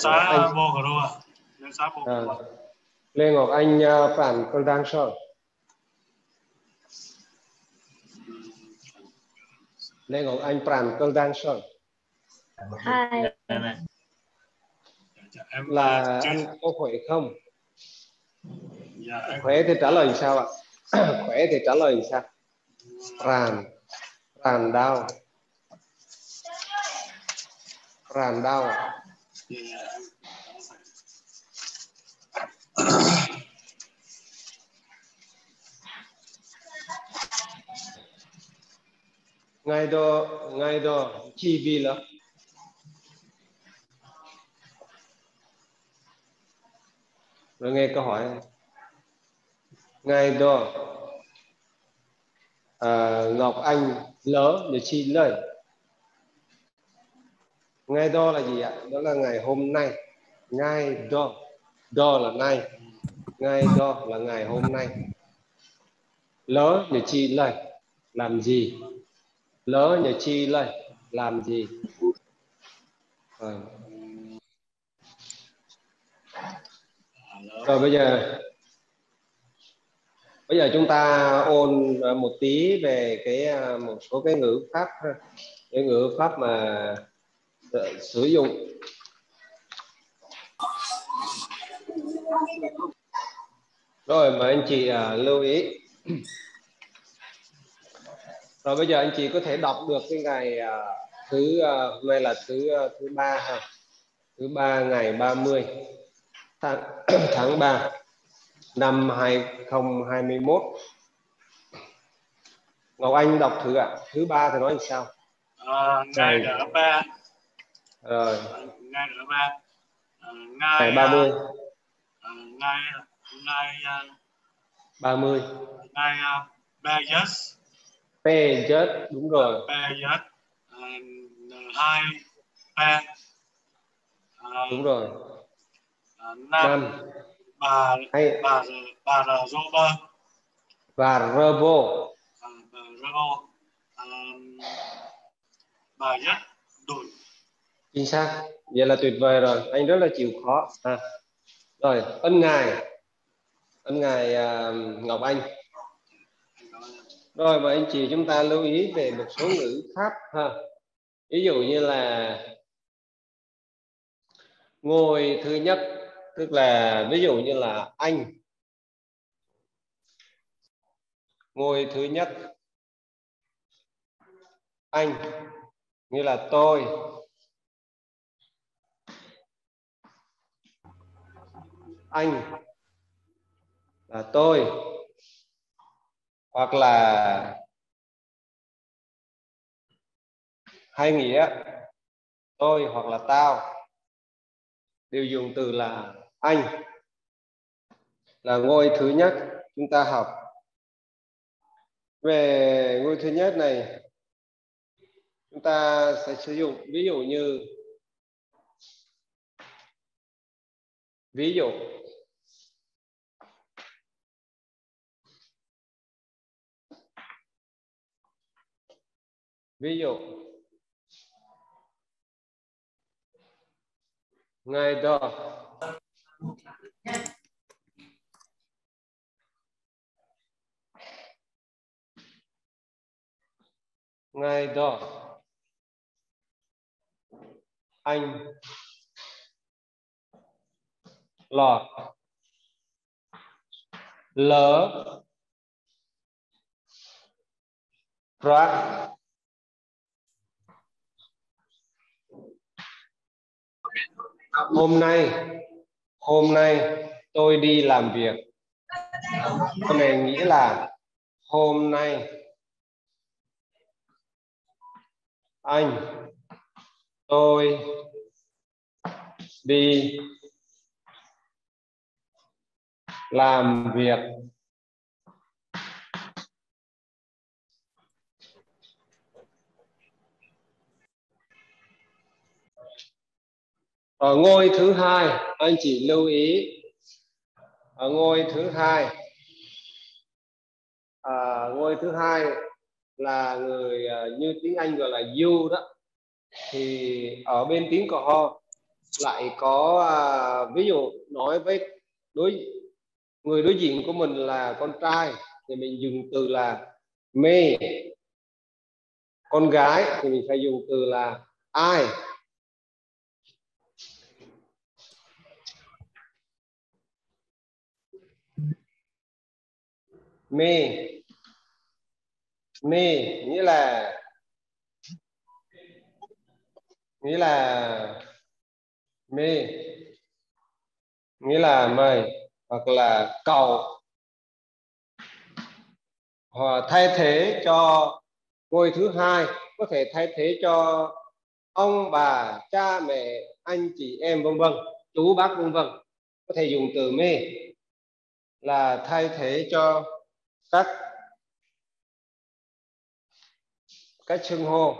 anh vô rồi ạ. Đường xá vô rồi. Lê Ngọc Anh phản con đang sợ. Lê Ngọc Anh phản con đang sợ. Hai. Là anh có khỏe không? Dạ, em... Khỏe thì trả lời sao ạ? Khỏe thì trả lời sao? Ràn đau. Ràn đau ạ. Ngay đó chi vi là rồi nghe câu hỏi này. Ngay đó Ngọc Anh lỡ để chi lời. Ngay đó là gì ạ? Đó là ngày hôm nay. Ngay đó là nay. Ngay đó là ngày hôm nay. Lỡ để chi lời làm gì? Lỡ để chi lời làm gì? Rồi bây giờ chúng ta ôn một tí về một số cái ngữ pháp, cái ngữ pháp mà sử dụng. Rồi mà anh chị lưu ý. Rồi bây giờ anh chị có thể đọc được cái ngày hôm nay là thứ ba ha. Thứ ba ngày 30 tháng 3 năm 2021. Ngọc Anh đọc thử ạ. Thứ ba thì nói làm sao? Ngày đỡ ba. Rồi. Ngày đỡ ba. Ngày 30. Ngày 30. Ngày Pejat. Pejat, đúng rồi. Pejat. 2 Pe. Đúng rồi. Năm bà Robo. Và Robo. Bà rất đuổi. Chính xác. Vậy là tuyệt vời rồi. Anh rất là chịu khó. Rồi, ân ngài Ngọc Anh. Rồi và anh chị chúng ta lưu ý về một số ngữ pháp ha. Ví dụ như là ngôi thứ nhất, tức là ví dụ như là anh. Ngôi thứ nhất. Anh như là tôi. Anh là tôi. Hoặc là hai nghĩa tôi hoặc là tao đều dùng từ là anh, là ngôi thứ nhất chúng ta học. Về ngôi thứ nhất này chúng ta sẽ sử dụng ví dụ như ví dụ ngày đó. Ngày đó anh lọt lỡ ra. Hôm nay tôi đi làm việc. Câu này nghĩa là hôm nay tôi đi làm việc. Ở ngôi thứ hai anh chị lưu ý, ở ngôi thứ hai ngôi thứ hai là người như tiếng Anh gọi là you đó, thì ở bên tiếng cò ho lại có ví dụ nói với người đối diện của mình là con trai thì mình dùng từ là me, con gái thì mình phải dùng từ là I. Me nghĩa là me nghĩa là mày hoặc là cậu, hoặc thay thế cho ngôi thứ hai, có thể thay thế cho ông bà cha mẹ anh chị em vân vân, chú bác vân vân, có thể dùng từ me là thay thế cho các xưng hô.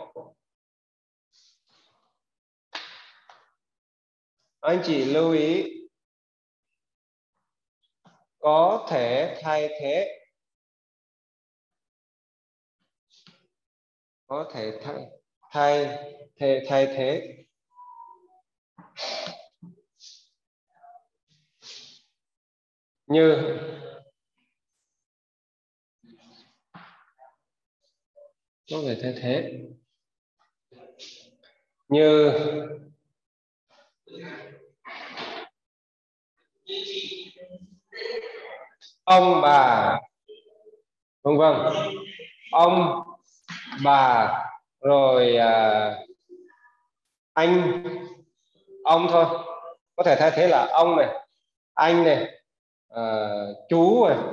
Anh chị lưu ý có thể thay thế, có thể thay thế như có thể thay thế như ông bà vân vân, ông bà rồi anh, ông thôi, có thể thay thế là ông này, anh này, chú này,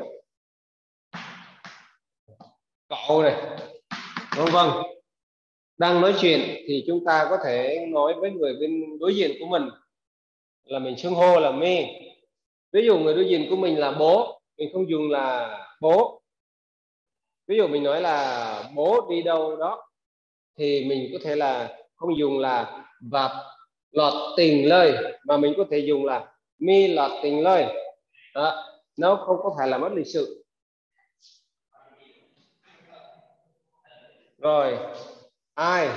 cậu này vân vân. Đang nói chuyện thì chúng ta có thể nói với người bên đối diện của mình là mình xưng hô là me. Ví dụ người đối diện của mình là bố, mình không dùng là bố. Ví dụ mình nói là bố đi đâu đó thì mình có thể là không dùng là vạt lọt tình lời, mà mình có thể dùng là mi lọt tình lời đó, nó không có phải là mất lịch sự. Rồi ai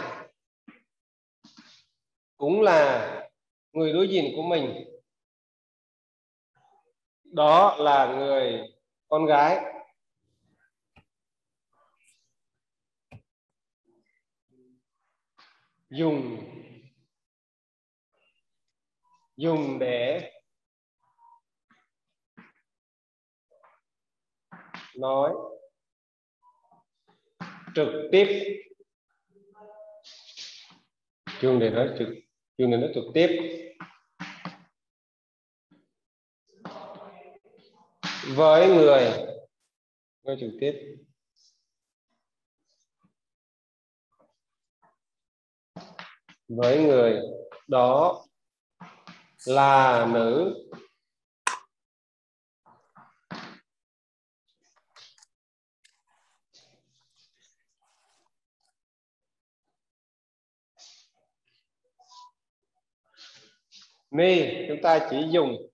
cũng là người đối diện của mình, đó là người con gái. Dùng để nói trực tiếp, dùng để nói trực tiếp với người trực tiếp với người đó là nữ. Me chúng ta chỉ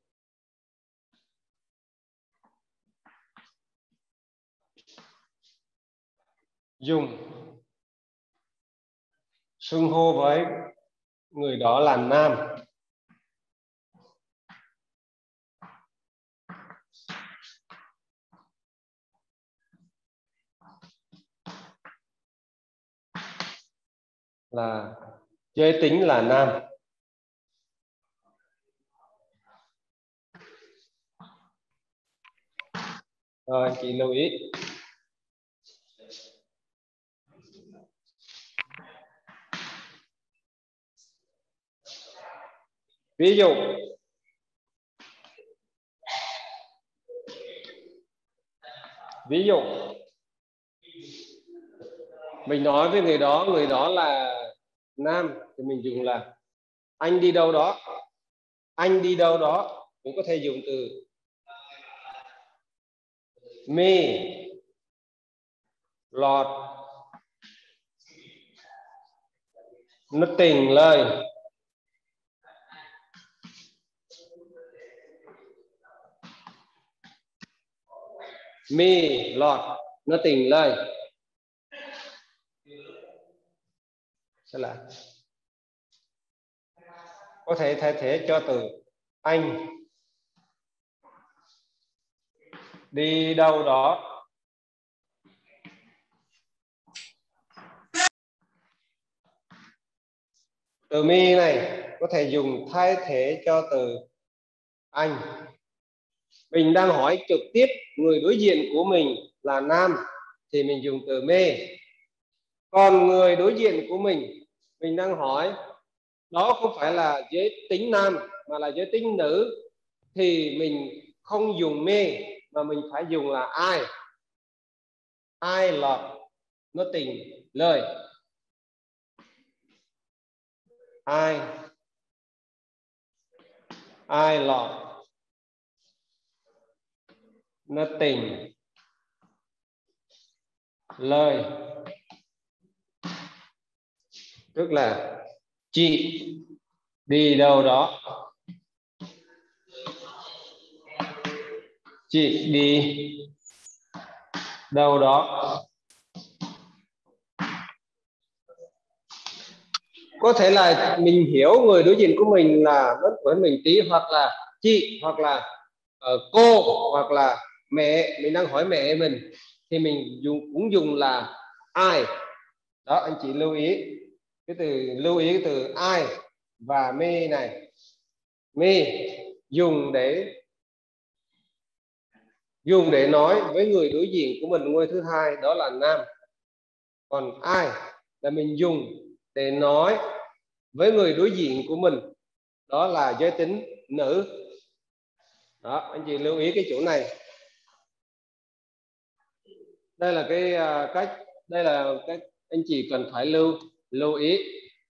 dùng xưng hô với người đó là nam. Là giới tính là nam. Rồi anh chị lưu ý. Ví dụ mình nói với người đó là nam thì mình dùng là anh đi đâu đó. Anh đi đâu đó cũng có thể dùng từ me lọt nó tình lời. Me lọt nó tình lời sẽ là có thể thay thế cho từ anh đi đâu đó. Từ me này có thể dùng thay thế cho từ anh. Mình đang hỏi trực tiếp người đối diện của mình là nam thì mình dùng từ me. Còn người đối diện của mình đang hỏi đó không phải là giới tính nam mà là giới tính nữ thì mình không dùng me mà mình phải dùng là ai. Ai lọt nó tình lời. Ai lọt nó tình lời, tức là chị đi đâu đó. Chị đi đâu đó. Có thể là mình hiểu người đối diện của mình là lớn tuổi mình tí, hoặc là chị, hoặc là cô, hoặc là mẹ. Mình đang hỏi mẹ mình thì mình cũng dùng là ai. Đó, anh chị lưu ý cái từ ai và me này. Me dùng để nói với người đối diện của mình, người thứ hai đó là nam. Còn ai là mình dùng để nói với người đối diện của mình, đó là giới tính nữ. Đó, anh chị lưu ý cái chỗ này. Đây là cái cách, đây là cái anh chị cần phải lưu ý.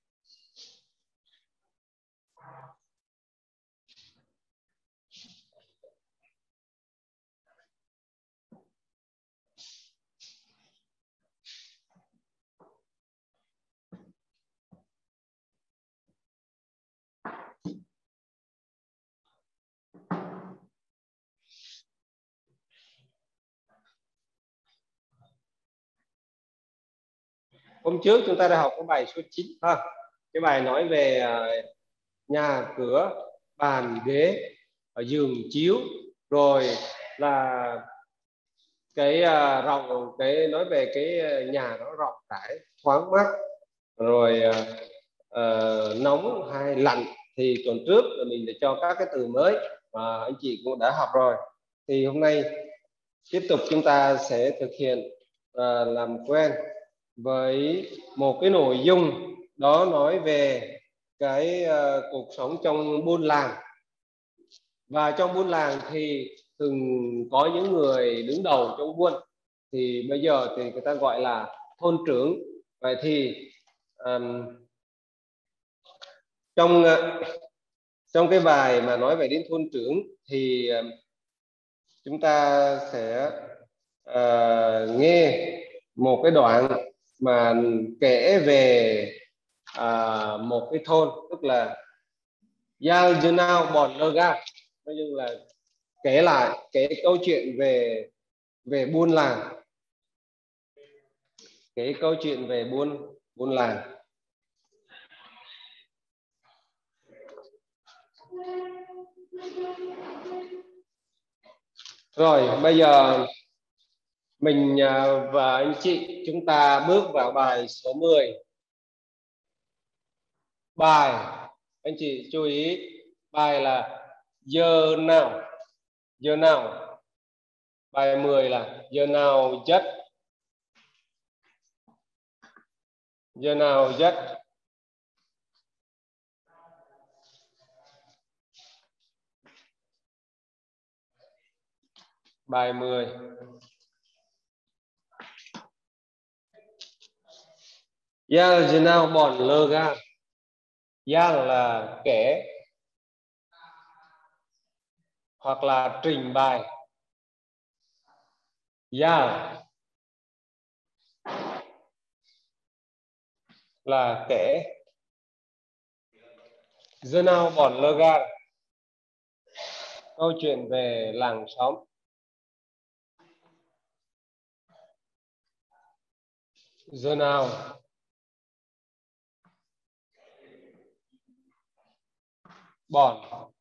Hôm trước chúng ta đã học cái bài số 9 ha. Cái bài nói về nhà cửa, bàn ghế, giường chiếu, rồi là cái rộng, cái nói về cái nhà nó rộng rãi, thoáng mát, rồi nóng hay lạnh. Thì tuần trước là mình đã cho các cái từ mới mà anh chị cũng đã học rồi. Thì hôm nay tiếp tục chúng ta sẽ thực hiện làm quen với một cái nội dung đó nói về cái cuộc sống trong buôn làng. Và trong buôn làng thì thường có những người đứng đầu trong buôn, thì bây giờ thì người ta gọi là thôn trưởng. Vậy thì trong cái bài mà nói về đến thôn trưởng thì chúng ta sẽ nghe một cái đoạn mà kể về một cái thôn, tức là Giao Junao Bon Loga, nói chung là kể câu chuyện về buôn làng, kể câu chuyện về buôn làng. Rồi bây giờ mình và anh chị chúng ta bước vào bài số 10. Bài, anh chị chú ý, bài là giờ nào. Giờ nào. Bài 10 là giờ nào dắt. Giờ nào dắt. Bài 10. Giờ nào bọn lơ ga. Giờ là kể hoặc là trình bày. Giờ là kể. Giờ nào bọn lơ ga, câu chuyện về làng xóm. Giờ nào Bòn.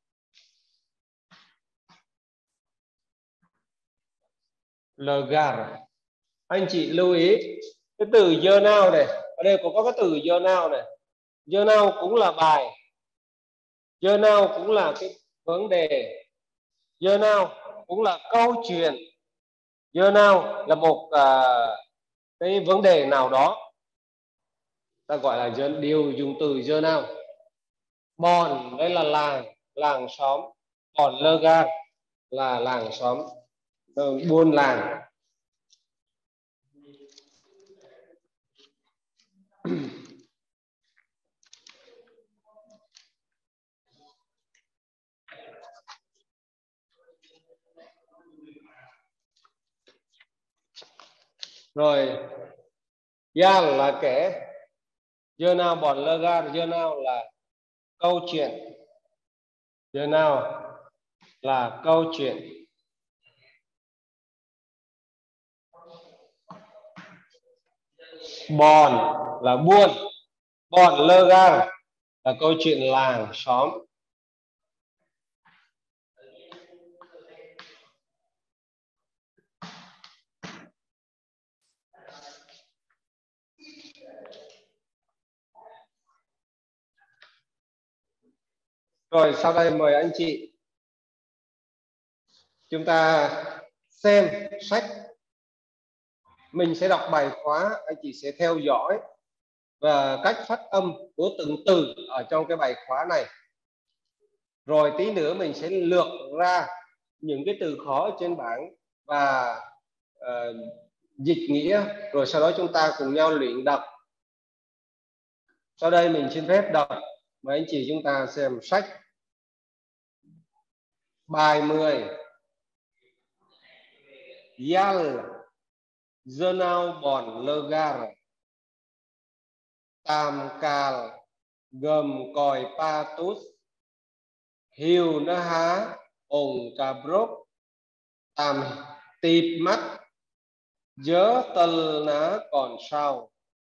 Lugar. Anh chị lưu ý cái từ giờ nào này, ở đây có cái từ giờ nào này. Giờ nào cũng là bài, giờ nào cũng là cái vấn đề, giờ nào cũng là câu chuyện, giờ nào là một cái vấn đề nào đó, ta gọi là điều dùng từ giờ nào. Bòn đây là làng xóm, bòn Lugar là làng xóm, buôn làng. Rồi Gian là kẻ, giờ nào bòn Lugar, giờ nào là câu chuyện, giờ nào là câu chuyện. Bòn là buôn, bòn Lugar là câu chuyện làng xóm. Rồi sau đây mời anh chị chúng ta xem sách. Mình sẽ đọc bài khóa, anh chị sẽ theo dõi và cách phát âm của từng từ ở trong cái bài khóa này. Rồi tí nữa mình sẽ lược ra những cái từ khó trên bảng và dịch nghĩa, rồi sau đó chúng ta cùng nhau luyện đọc. Sau đây mình xin phép đọc, mời anh chị chúng ta xem sách. Bài 10. Yal giờ nào bòn Lugar, tam cal gầm còi patus, hiu nó há ồng cà brốc, tam tịp mắt dớ tần ná còn sao,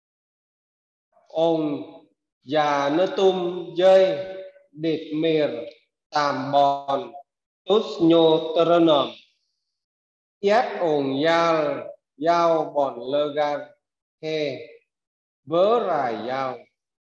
ồng già nó tum dây địt mìr tam bòn tus nhô tơ yết ồng yao bòn Lugar he vớ rài yao,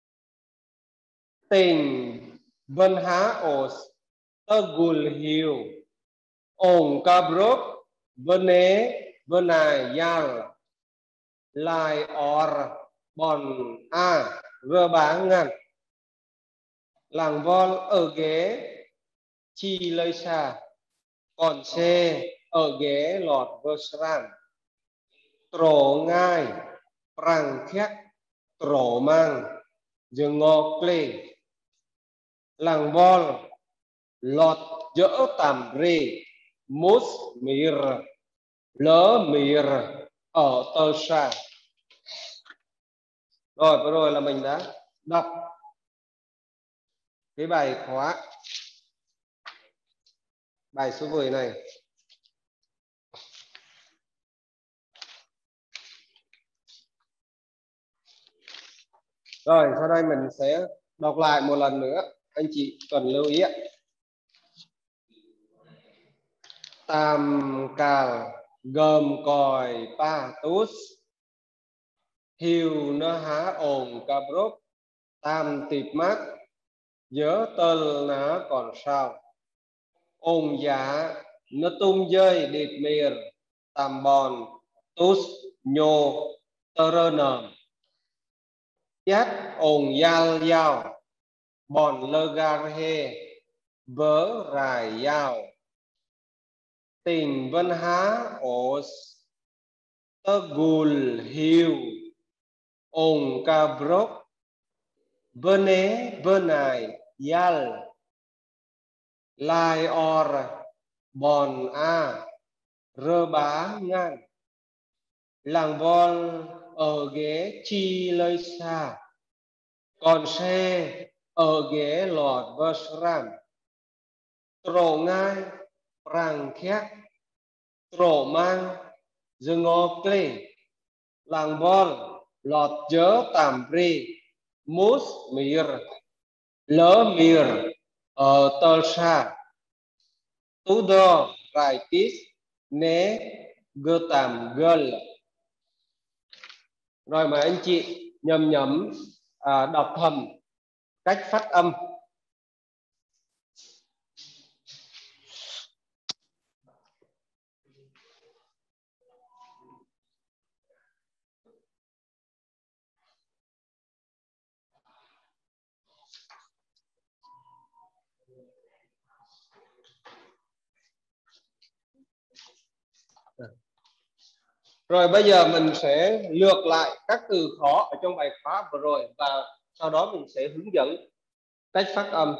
tình vân há os tơ gul hiu ồng ca brok vân ế vân ai yal lai or bòn a rơ bá ngăn, làng vol ở ghế chi lơi xa, còn xe ở ghế lọt vơ sran, trổ ngai prang khét trổ mang dừng ngọc lê, làng vol lọt dỡ tàm rê mút mìr lỡ mìr ở tơ sa. Rồi vừa rồi là mình đã đọc cái bài khóa, bài số 10 này. Rồi sau đây mình sẽ đọc lại một lần nữa, anh chị cần lưu ý. Tam cal gầm còi patus, hiu nó há ồn ca brốc, tam tịp mắt dớ tơ ná còn sao, ồn giá nó tung dơi địt mìr tam bòn tus nhô tơ rơ nờm, yết ồn yal yao bòn Lugar he vớ rài yao, tình vân há os tơ gul hiu ồn ca brok vân ế vân ai yal lai or bòn a rơ bá ngan, làng vol ở ghế chi lơi xa, còn xe ở ghế lọt vơ sram, trổ ngai prang khét trổ mang dừng ngọc lê, làng vol lọt dớ tàm rê mút mìr lỡ mìr tol sa tú đo rai tis né gơ tàm gơ. Rồi mời anh chị nhầm đọc thầm cách phát âm. Rồi bây giờ mình sẽ lược lại các từ khó ở trong bài khóa vừa rồi và sau đó mình sẽ hướng dẫn cách phát âm.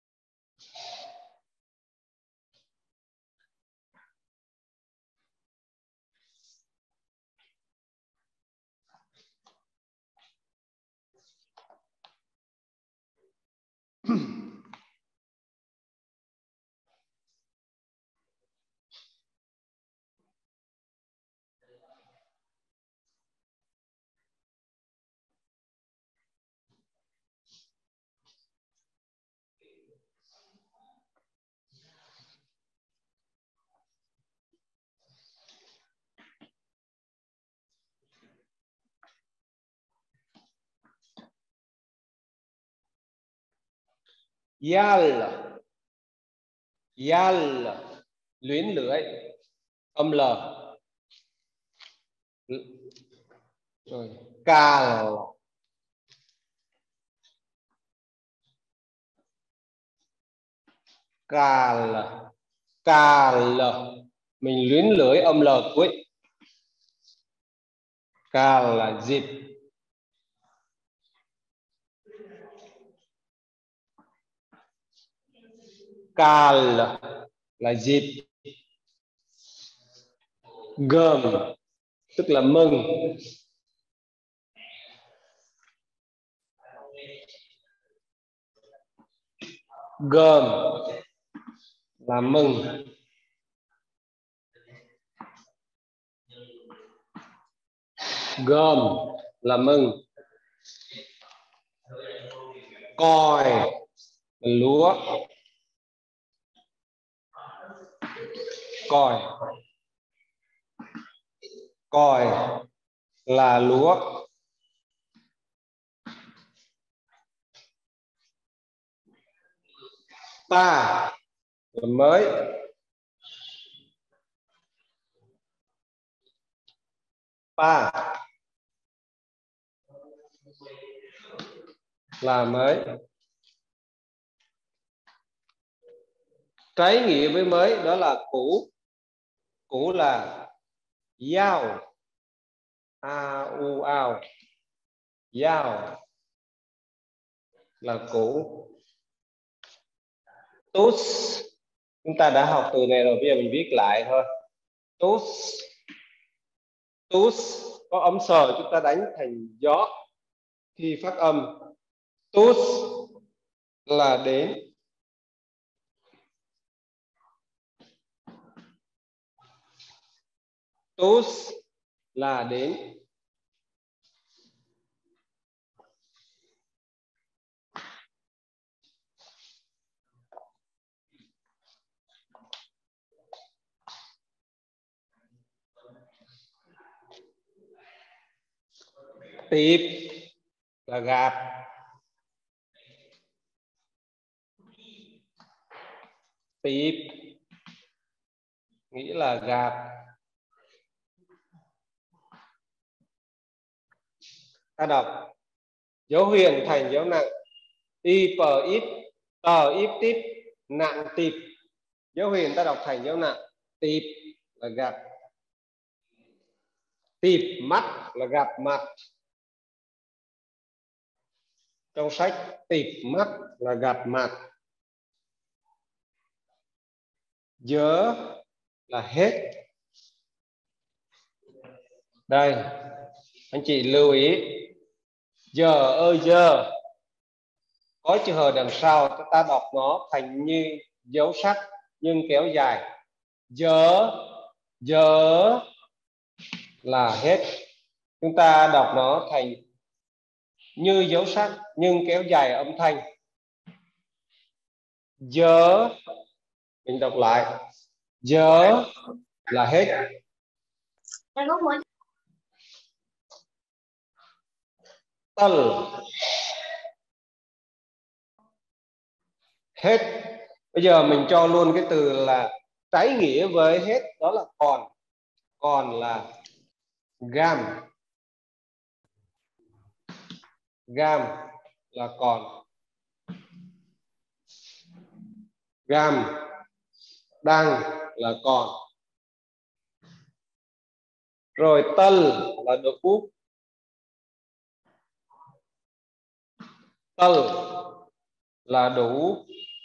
Yal, yal, luyến lưỡi, âm l. Rồi cào, cào, cào, mình luyến lưỡi âm l cuối. Cào là dịp. Cào là dịp. Gồm tức là mừng. Gồm là mừng. Gồm là mừng. Còi là lúa. Còi, còi là lúa. Ta là mới. Pa là mới. Trái nghĩa với mới đó là cũ. Cũ là yao, a u ao. Yao là cũ. Tus, chúng ta đã học từ này rồi, bây giờ mình viết lại thôi. Tus, tus có âm sờ chúng ta đánh thành gió khi phát âm. Tus là đến. Tus là đến. Tịp là gặp. Tịp nghĩa là gặp. Ta đọc dấu huyền thành dấu nặng. Y pờ ít, tờ ít tít, nặng tịp. Dấu huyền ta đọc thành dấu nặng. Tịp là gặp. Tịp mắt là gặp mặt. Trong sách tịp mắt là gặp mặt. Dớ là hết. Đây, anh chị lưu ý. Giờ ơi giờ có chữ hờ đằng sau, ta đọc nó thành như dấu sắc nhưng kéo dài. Giờ, giờ là hết. Chúng ta đọc nó thành như dấu sắc nhưng kéo dài âm thanh. Giờ mình đọc lại. Giờ là hết. Tần hết. Bây giờ mình cho luôn cái từ là trái nghĩa với hết, đó là còn. Còn là gam. Gam là còn. Gam đang là còn. Rồi tân là đủ. Tân là đủ.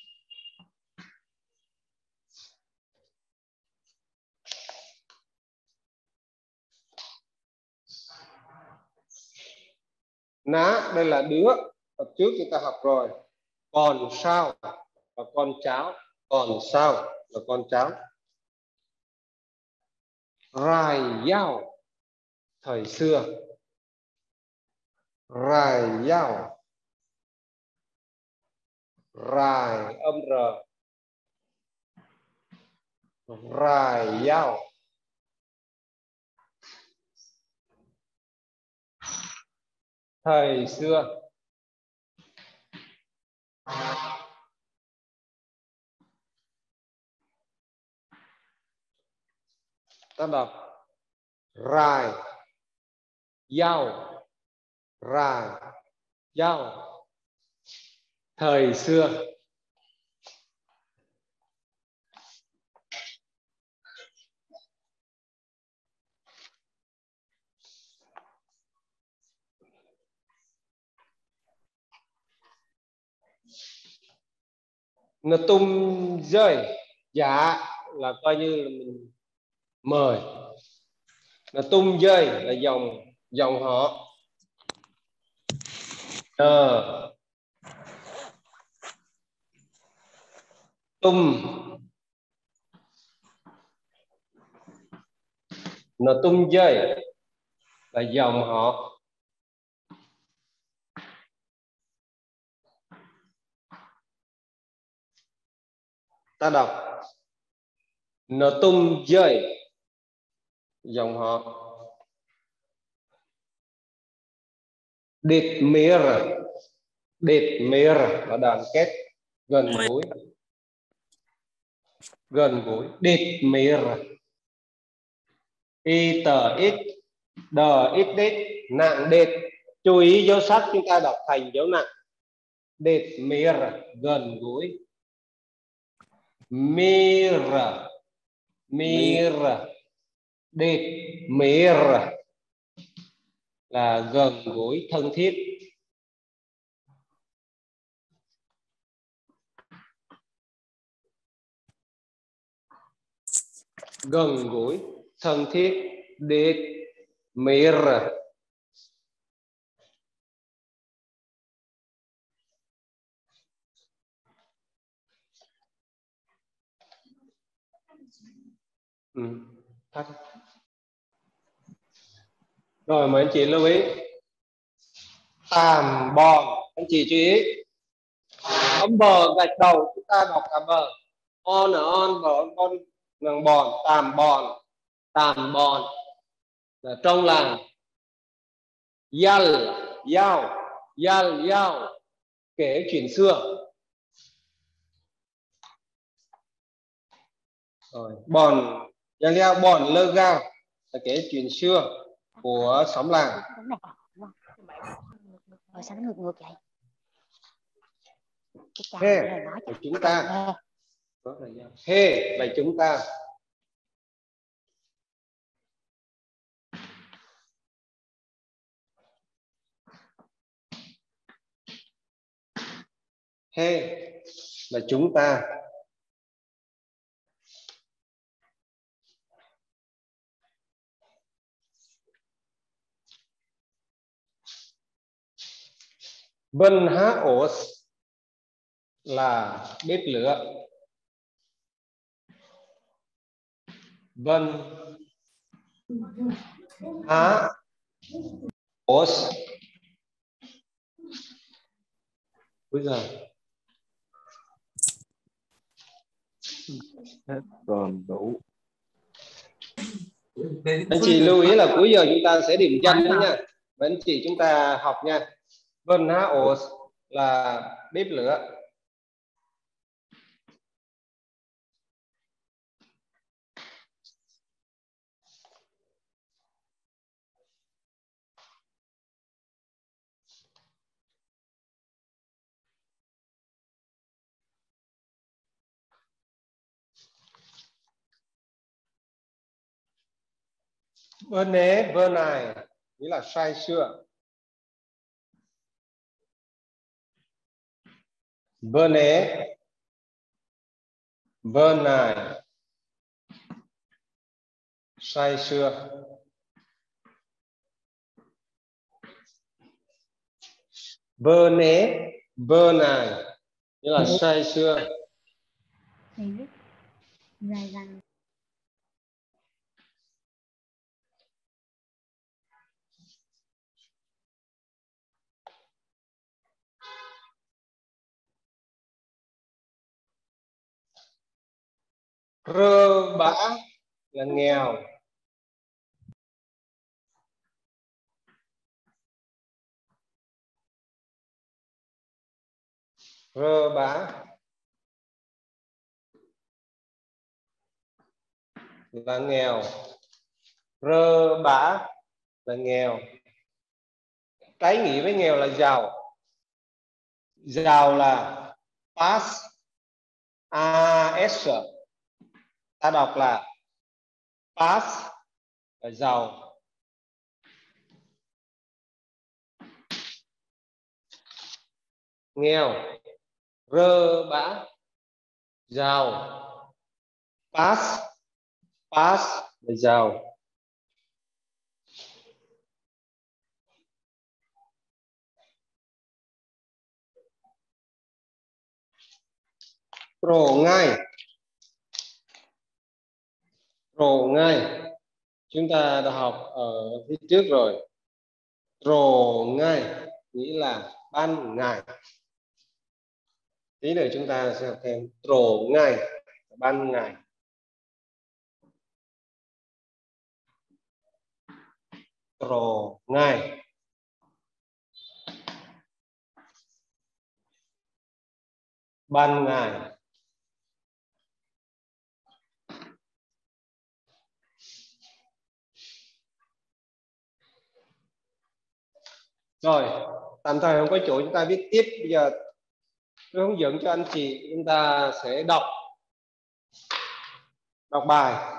Ná đây là đứa, tập trước chúng ta học rồi. Còn sao là con cháu. Còn sao là con cháu. Rài dao thời xưa. Rài dao. Rài âm r. Rài dao. Thời xưa. Ta đọc rài dao. Rài dao thời xưa. Nó tung rơi. Dạ là coi như là mình mời. Nó tung rơi là dòng họ. Tung. Nó tung rơi là dòng họ. Ta đọc nó tung rơi dòng họ. Địt mìa. Địt mìa là đoàn kết, gần gũi. Gần gũi. Địt mìa. Y tờ ít. Đờ ít đít. Nặng đệt. Chú ý dấu sắc chúng ta đọc thành dấu nặng. Địt mìa gần gũi. Mìa. Mìa. Địt mìa là gần gũi, thân thiết. Gần gũi, thân thiết. Địt mìa. Rồi mấy anh chị lưu ý. Tàm bòn. Anh chị chú ý. Bấm bờ gạch đầu chúng ta đọc cả bờ. On là on, bờ on bằng bòn. Tàm bòn. Tàm bòn là trong làng. Yal yao. Yal yao kể chuyện xưa. Rồi bòn yal yao bòn lơ gao là kể chuyện xưa của xóm làng. Rồi sao nó ngược ngược vậy? He là chúng ta. He là chúng ta. He là chúng ta. Vân há ổ là bếp lửa. Vân há ổ. Bây giờ Hết còn đủ. Anh chị lưu ý là cuối giờ chúng ta sẽ điểm danh nữa nha. Và anh chị chúng ta học nha. Vân há ổ là bếp lửa. Vân né vơ này nghĩa là say sưa. Vơ né vơ này say sưa. Vơ né vơ này nghĩa là say sưa. Thầy viết dài dằng. Rơ bã là nghèo. Rơ bã là nghèo. Rơ bã là nghèo. Trái nghĩa với nghèo là giàu. Giàu là pass as. Ta đọc là pass là giàu. Nghèo. Rơ bã. Giàu. Pass là giàu. Rổ ngay. Rổ ngay chúng ta đã học ở phía trước rồi. Rổ ngay nghĩa là ban ngày. Tí nữa chúng ta sẽ học thêm rổ ngay ban ngày. Rổ ngay ban ngày. Rồi, tạm thời không có chỗ chúng ta viết tiếp. Bây giờ tôi hướng dẫn cho anh chị, chúng ta sẽ đọc bài.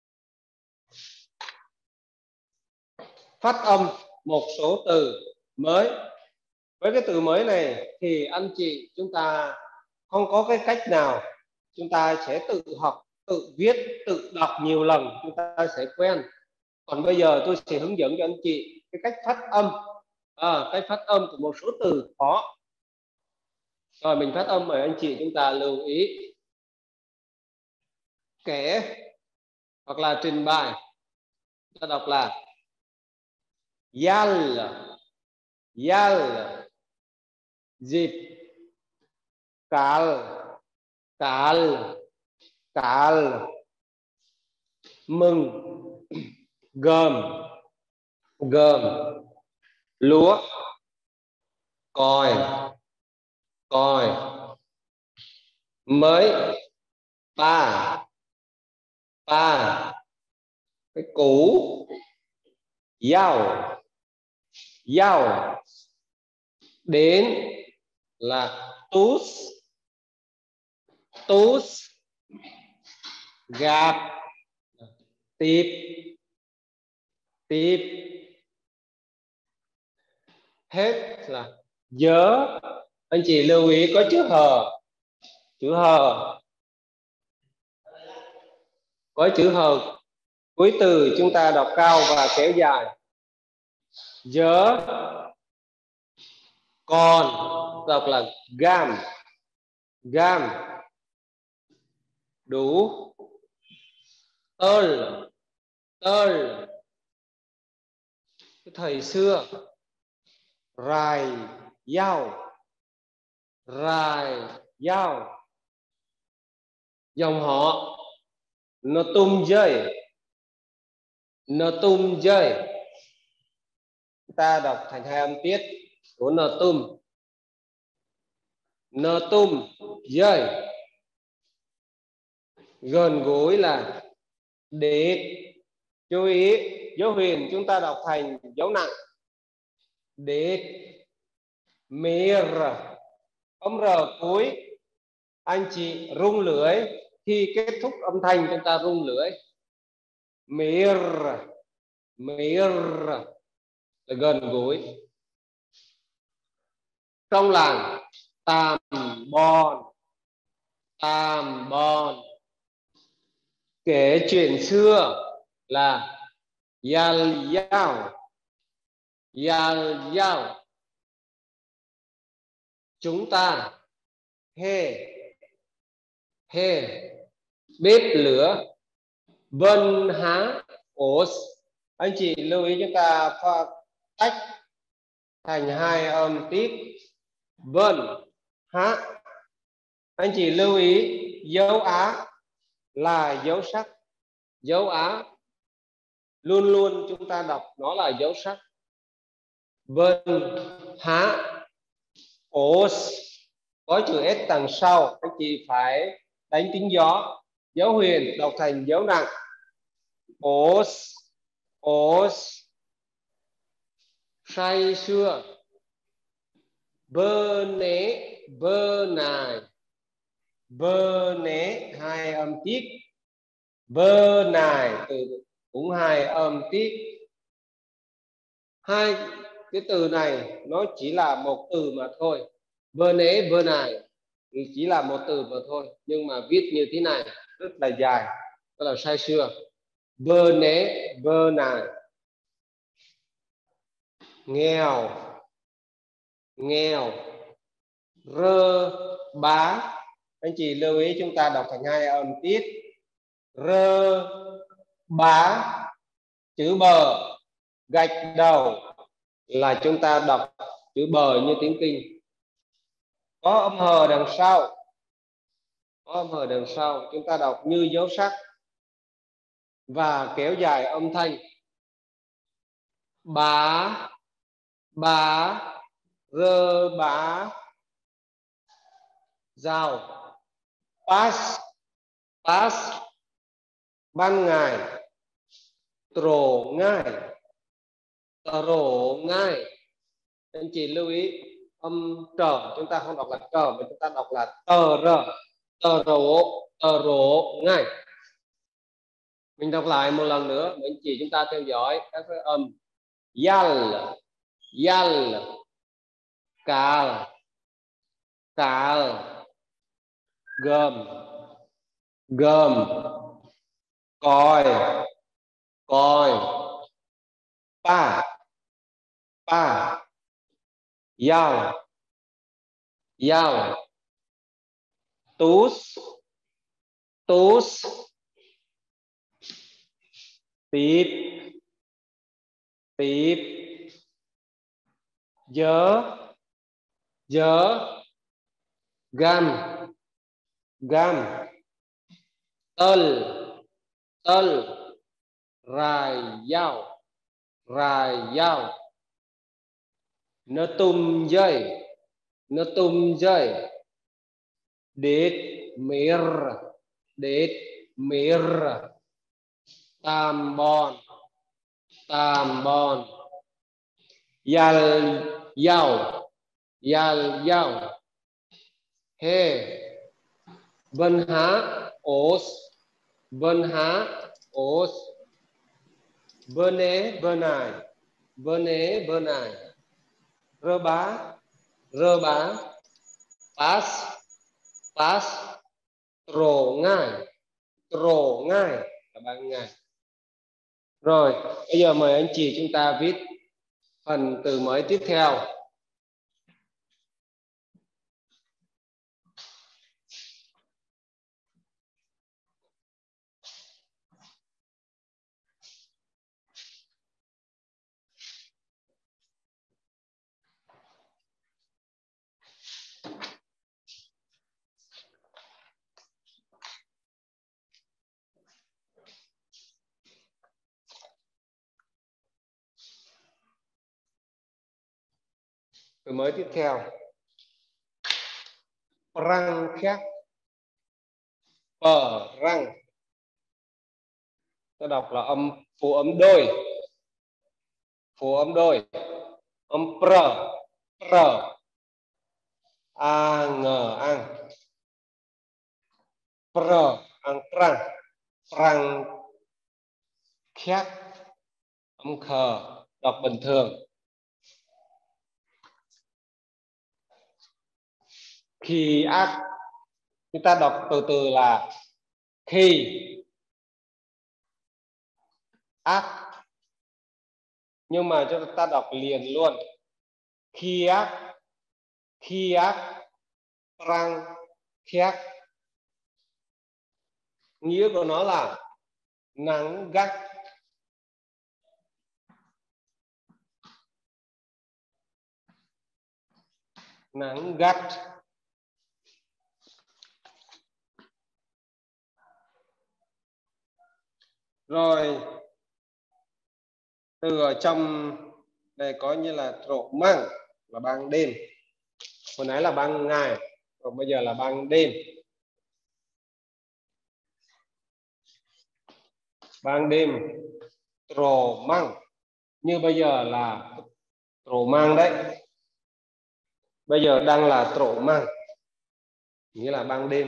Phát âm một số từ mới. Với cái từ mới này thì anh chị chúng ta không có cái cách nào, chúng ta sẽ tự học, tự viết, tự đọc nhiều lần chúng ta sẽ quen. Còn bây giờ tôi sẽ hướng dẫn cho anh chị cái cách phát âm. Cách phát âm của một số từ khó. Rồi mình phát âm, mời anh chị chúng ta lưu ý. Kể hoặc là trình bày, ta đọc là yal, yal, dịp, cալ, cալ, cալ, mừng, gồm, gồm, lúa, còi, còi, mới, ba, ba, cái cũ, giàu, giàu, đến là tus, tus, gặp, tiếp, tiếp, hết là nhớ. Anh chị lưu ý có chữ hờ, chữ hờ, có chữ hờ cuối từ chúng ta đọc cao và kéo dài. Nhớ, còn đọc là gam, gam, đủ, tơi, tơi, cái thời xưa, rài, dao, rài, dao, dòng họ, Nó tung dơi. Nó tung dơi. Ta đọc thành hai âm tiết của nó tum. Nó tum dơi. Gần gũi là đít. Chú ý dấu huyền chúng ta đọc thành dấu nặng. Đít. Mir. Âm R cuối. Anh chị rung lưỡi. Khi kết thúc âm thanh chúng ta rung lưỡi. Mir. Mir là gần gũi. Trong làng Tam Bon. Tam Bon. Kể chuyện xưa là Yal Yao. Yal Yao. Chúng ta He. He. Bếp lửa. Vân há ổ. Anh chị lưu ý chúng ta pha tách thành hai âm tiết. Vân há. Anh chị lưu ý dấu á là dấu sắc. Dấu á luôn luôn chúng ta đọc nó là dấu sắc. Vân há ổ. Có chữ S đằng sau. Anh chị phải đánh tiếng gió. Dấu huyền đọc thành dấu nặng. Ổ. Ổ. Say xưa. Bơ né. Bơ nài. Bơ né hai âm tiết. Bơ nài từ cũng hai âm tiết. Hai cái từ này nó chỉ là một từ mà thôi. Bơ né bơ nài chỉ là một từ mà thôi, nhưng mà viết như thế này rất là dài, đó là say xưa. Bơ né bơ nài. Nghèo. Nghèo. Rơ bá. Anh chị lưu ý chúng ta đọc thành hai âm tiết. Rơ bá. Chữ bờ gạch đầu là chúng ta đọc chữ bờ như tiếng Kinh. Có âm hờ đằng sau. Có âm hờ đằng sau chúng ta đọc như dấu sắc và kéo dài âm thanh. Bá. Bá. Rơ bá. Rào. Pass. Pass. Ban ngày. Trổ ngay. Trổ ngay. Anh chị lưu ý âm trở chúng ta không đọc là trở mà chúng ta đọc là tờ rờ. Tờ rổ. Tờ rổ ngay. Mình đọc lại một lần nữa. Anh chị chúng ta theo dõi các cái âm. Yal. Yal. Cào. Cào. Gầm. Gầm. Coi. Coi. Pa. Pa. Yao. Yao. Tus. Tus. Tít. Tít. Dớ. Dớ. Gam. Gam. Tơ. Tơ. Rài dao. Rài dao. Nó tum dây. Nó tum dây. Đít. Mir. Đít. Mir. Tam bon. Tam bon. Yal yao. Yal yao. He. Vân há ổ. Vân há ổ. Bơ né bơ nài. Bơ né bơ nài. Rơ bá. Rơ bá. Pass. Pass. Trổ ngay. Trổ ngay là ban ngày. Rồi bây giờ mời anh chị chúng ta viết phần từ mới tiếp theo. Từ mới tiếp theo. Răng khác. Răng. Ta đọc là âm phụ âm đôi. Phụ âm đôi. Âm pr. A ngờ ăn. Pr ăn prang. Prang khác. Âm khờ đọc bình thường. Khi ác chúng ta đọc từ từ là khi ác, nhưng mà chúng ta đọc liền luôn. Khi ác răng khác. Nghĩa của nó là nắng gắt. Nắng gắt. Rồi từ ở trong đây có như là trộ măng là ban đêm. Hồi nãy là ban ngày, còn bây giờ là ban đêm. Ban đêm trộ măng, như bây giờ là trộ măng đấy. Bây giờ đang là trộ măng, nghĩa là ban đêm.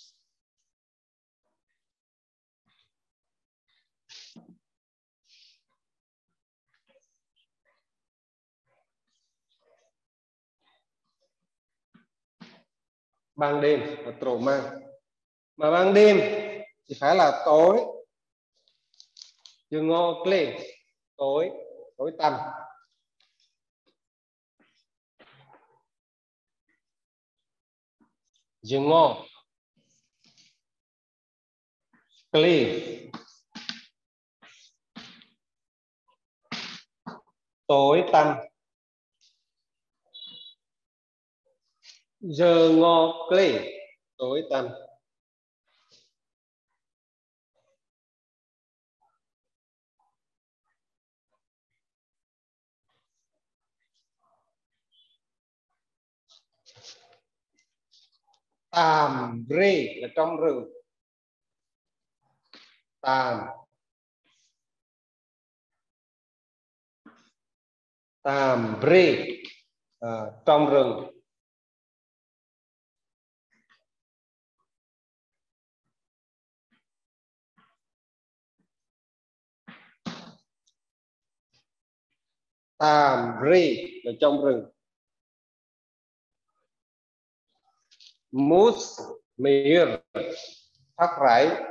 Ban đêm là trộ măng. Mà ban đêm thì phải là tối. Dương ngô lên tối, tối tăm. Dương ngô lên tối tăm. Giờ ngô lên tối tăm. Tàm rê là trong rừng. Tàm rê trong rừng. Tàm rê là trong rừng. Mút mìr phát rải.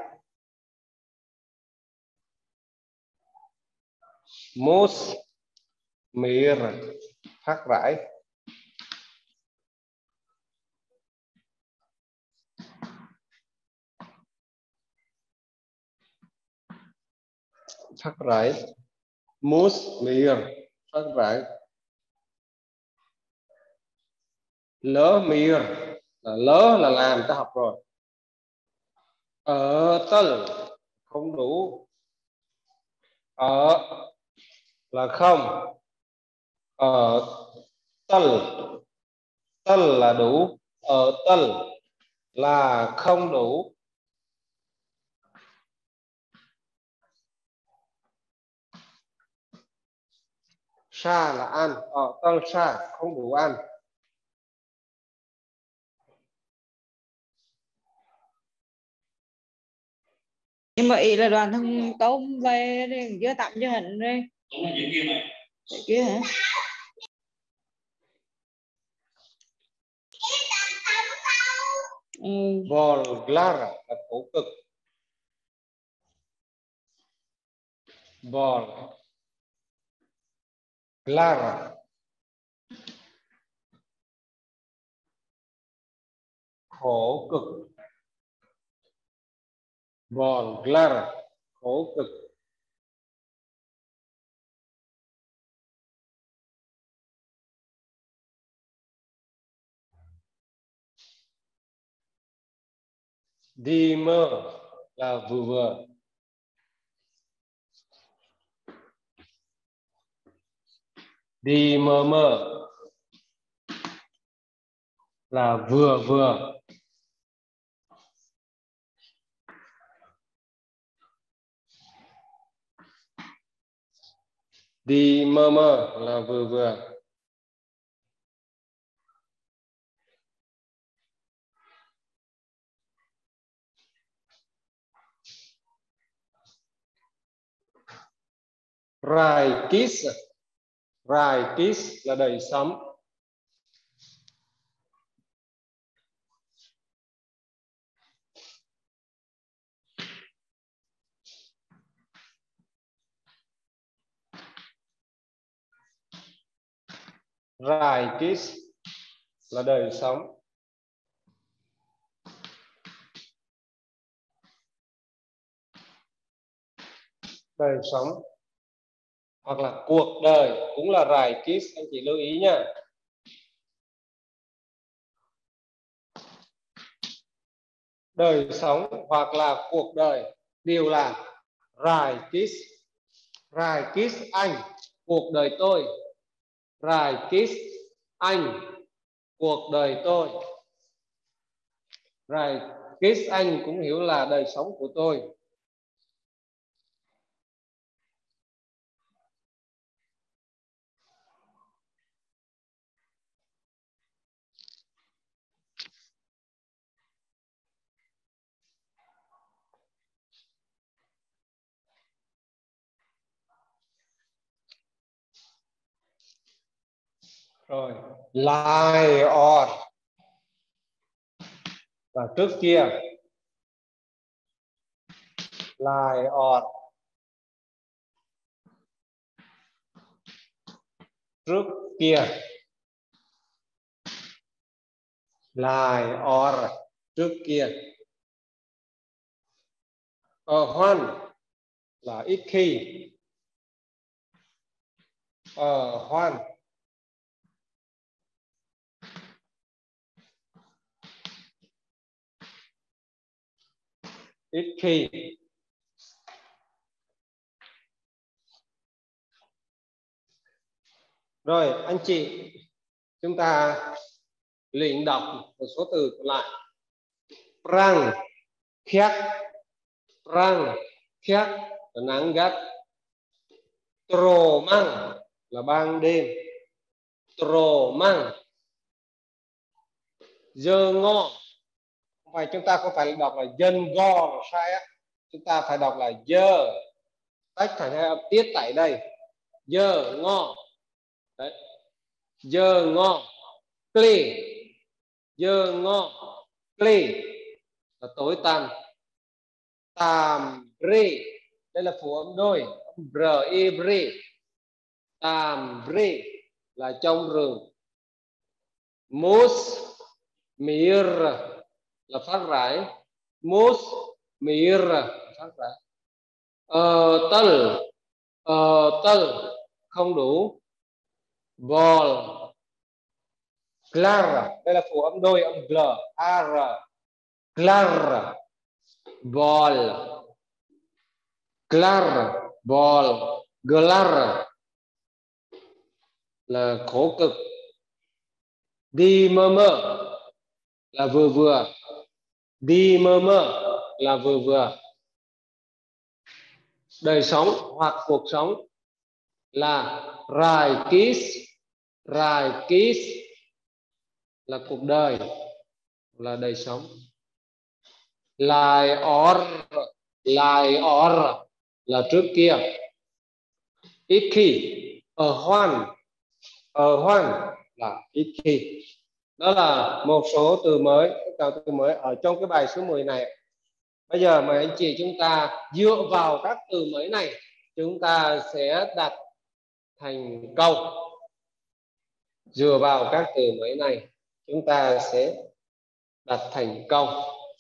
Mút mìr phát rải. Phát rải. Mút mìr phát rải. Lỡ mìr là lỡ là làm, ta học rồi. Ở tần không đủ. Ở là không. Ở tần là đủ. Ở tần là không đủ. Sa là ăn. Ở tần sa không đủ ăn. Nhưng mà ý là đoàn thằng tôm về đi chưa tạm cho hình đi. Để kia hả? Volglara là khổ cực. Volglara khổ cực. Volglara khổ cực. Đi mơ là vừa vừa. Đi mơ mơ là vừa vừa. Đi mơ mơ là vừa vừa. Rài kiss là đời sống. Rài kiss là đời sống. Đời sống hoặc là cuộc đời cũng là rài kiss, anh chị lưu ý nha. Đời sống hoặc là cuộc đời đều là rài kiss. Rài kiss anh, cuộc đời tôi. Rài kiss anh, cuộc đời tôi. Rài kiss anh cũng hiểu là đời sống của tôi. Rồi, lie on và trước kia. Lie on trước kia. Lie on trước kia. Hoan là ít khi. Hoan ít khi. Rồi anh chị, chúng ta luyện đọc một số từ còn lại. Prang khiác. Prang khiác là nắng gắt. Trồ măng là ban đêm. Trồ măng. Dơ ngọ. Không phải, chúng ta không phải đọc là dân go, sai á. Chúng ta phải đọc là dơ, tách thành hai âm tiết tại đây. Dơ ngọ. Đấy. Dơ ngọ. Cli. Dơ ngọ. Cli là tối tăm. Tam ri, đây là phụ âm đôi, âm r i ri. Tam ri là trong rừng. Mus mir là phát rải. Mus mir phát rải. Tơ tơ không đủ. Ball clar, đây là phụ âm đôi, âm gl ar. Clar ball. Clar ball. Glar là khổ cực. Đi mơ mơ là vừa vừa. Đi mơ mơ là vừa vừa. Đời sống hoặc cuộc sống là rài kiss. Rài kiss là cuộc đời, là đời sống. Lie or. Lie or là trước kia. Ít khi. Hoan. Hoan là ít khi. Đó là một số từ mới, từ mới ở trong cái bài số 10 này. Bây giờ mời anh chị chúng ta dựa vào các từ mới này, chúng ta sẽ đặt thành câu. Dựa vào các từ mới này, chúng ta sẽ đặt thành câu.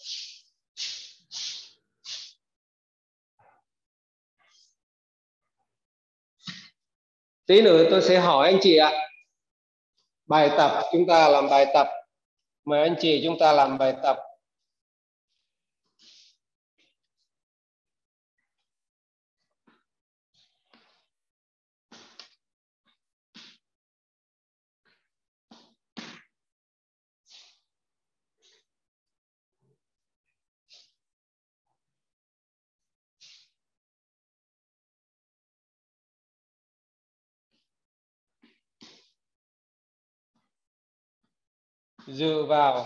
Tí nữa tôi sẽ hỏi anh chị ạ. Bài tập, chúng ta làm bài tập. Mời anh chị chúng ta làm bài tập. dựa vào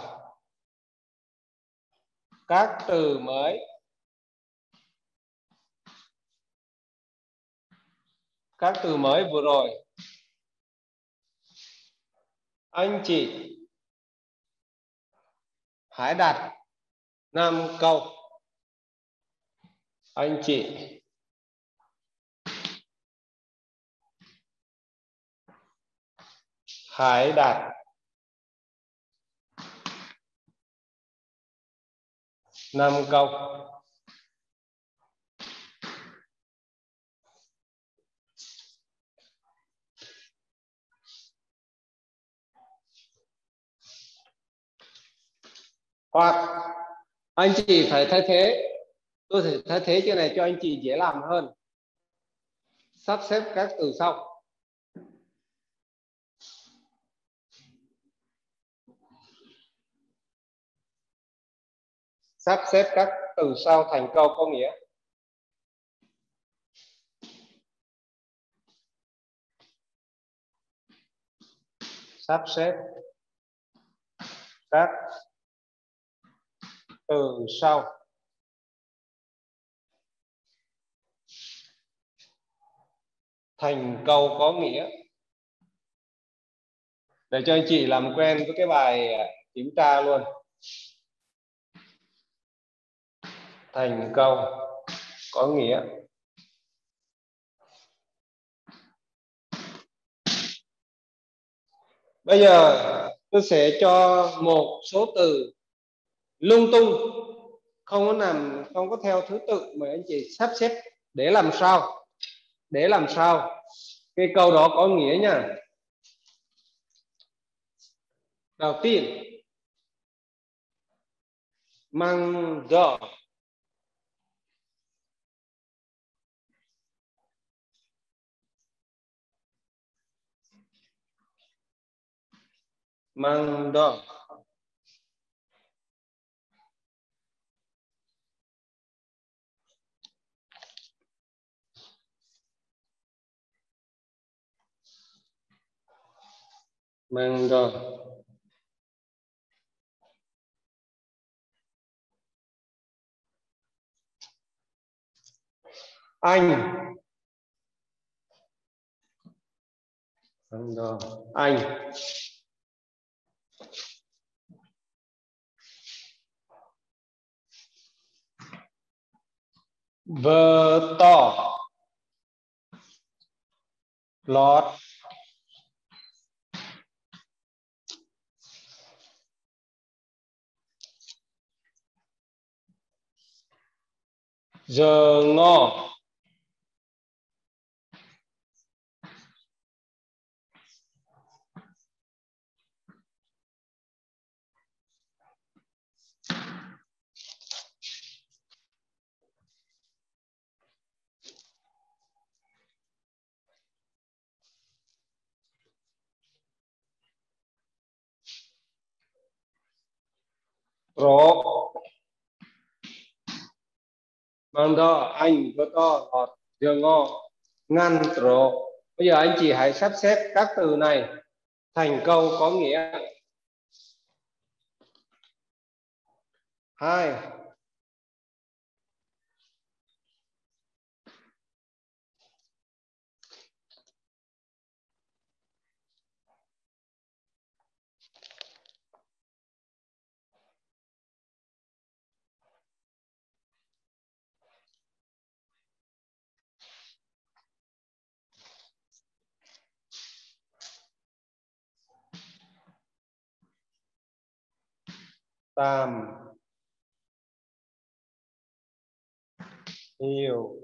các từ mới, các từ mới vừa rồi, anh chị hãy đặt 5 câu. Anh chị hãy đặt 5 câu. Hoặc anh chị phải thay thế, tôi thể thay thế cái này cho anh chị dễ làm hơn. Sắp xếp các từ sau. Sắp xếp các từ sau thành câu có nghĩa. Sắp xếp các từ sau thành câu có nghĩa. Để cho anh chị làm quen với cái bài kiểm tra luôn. Thành câu có nghĩa. Bây giờ tôi sẽ cho một số từ lung tung, không có theo thứ tự, mà anh chị sắp xếp để làm sao cái câu đó có nghĩa nha. Đầu tiên, măng đỏ. Măng đỏ. Măng đỏ. Anh. Măng đỏ. Anh. Vợ to. Lót. Giờ ngọ. Rổ. Măng đỏ. Anh. Vợ to. Lót. Giờ ngọ. Ngăn. Rổ. Bây giờ anh chị hãy sắp xếp các từ này thành câu có nghĩa. 2. Tam. Yêu.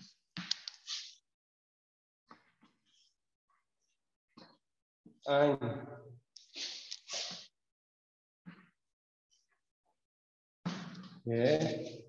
Anh. Thế.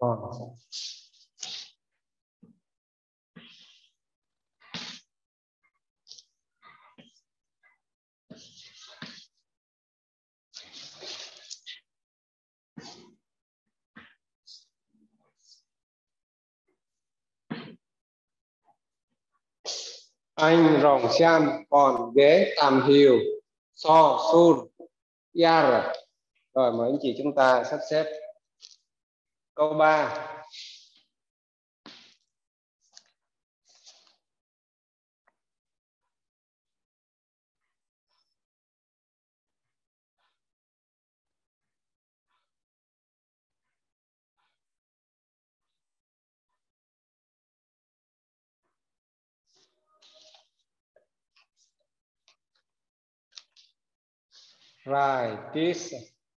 Anh rồng xem còn ghế tàm hiều so sun yar. Rồi mời anh chị chúng ta sắp xếp câu 3. Right, this.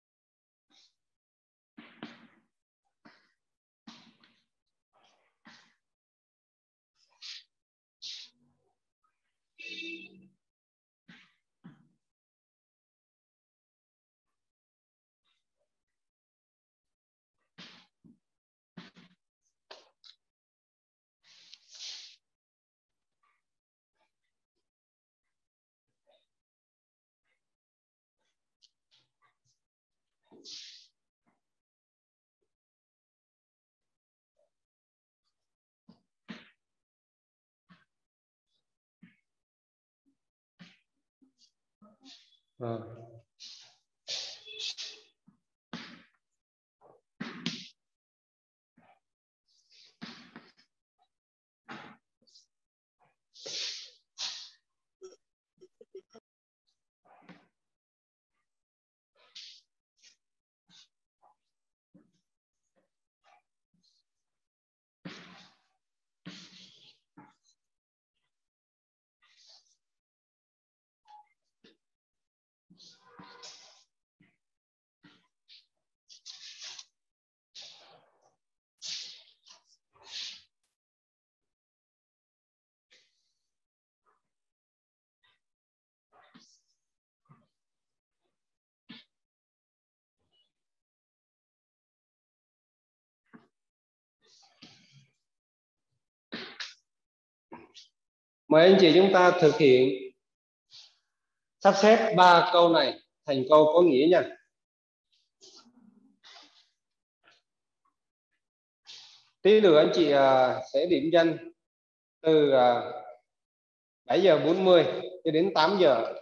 Mời anh chị chúng ta thực hiện sắp xếp 3 câu này thành câu có nghĩa nha. Tí nữa anh chị sẽ điểm danh từ 7:40 cho đến 8 giờ.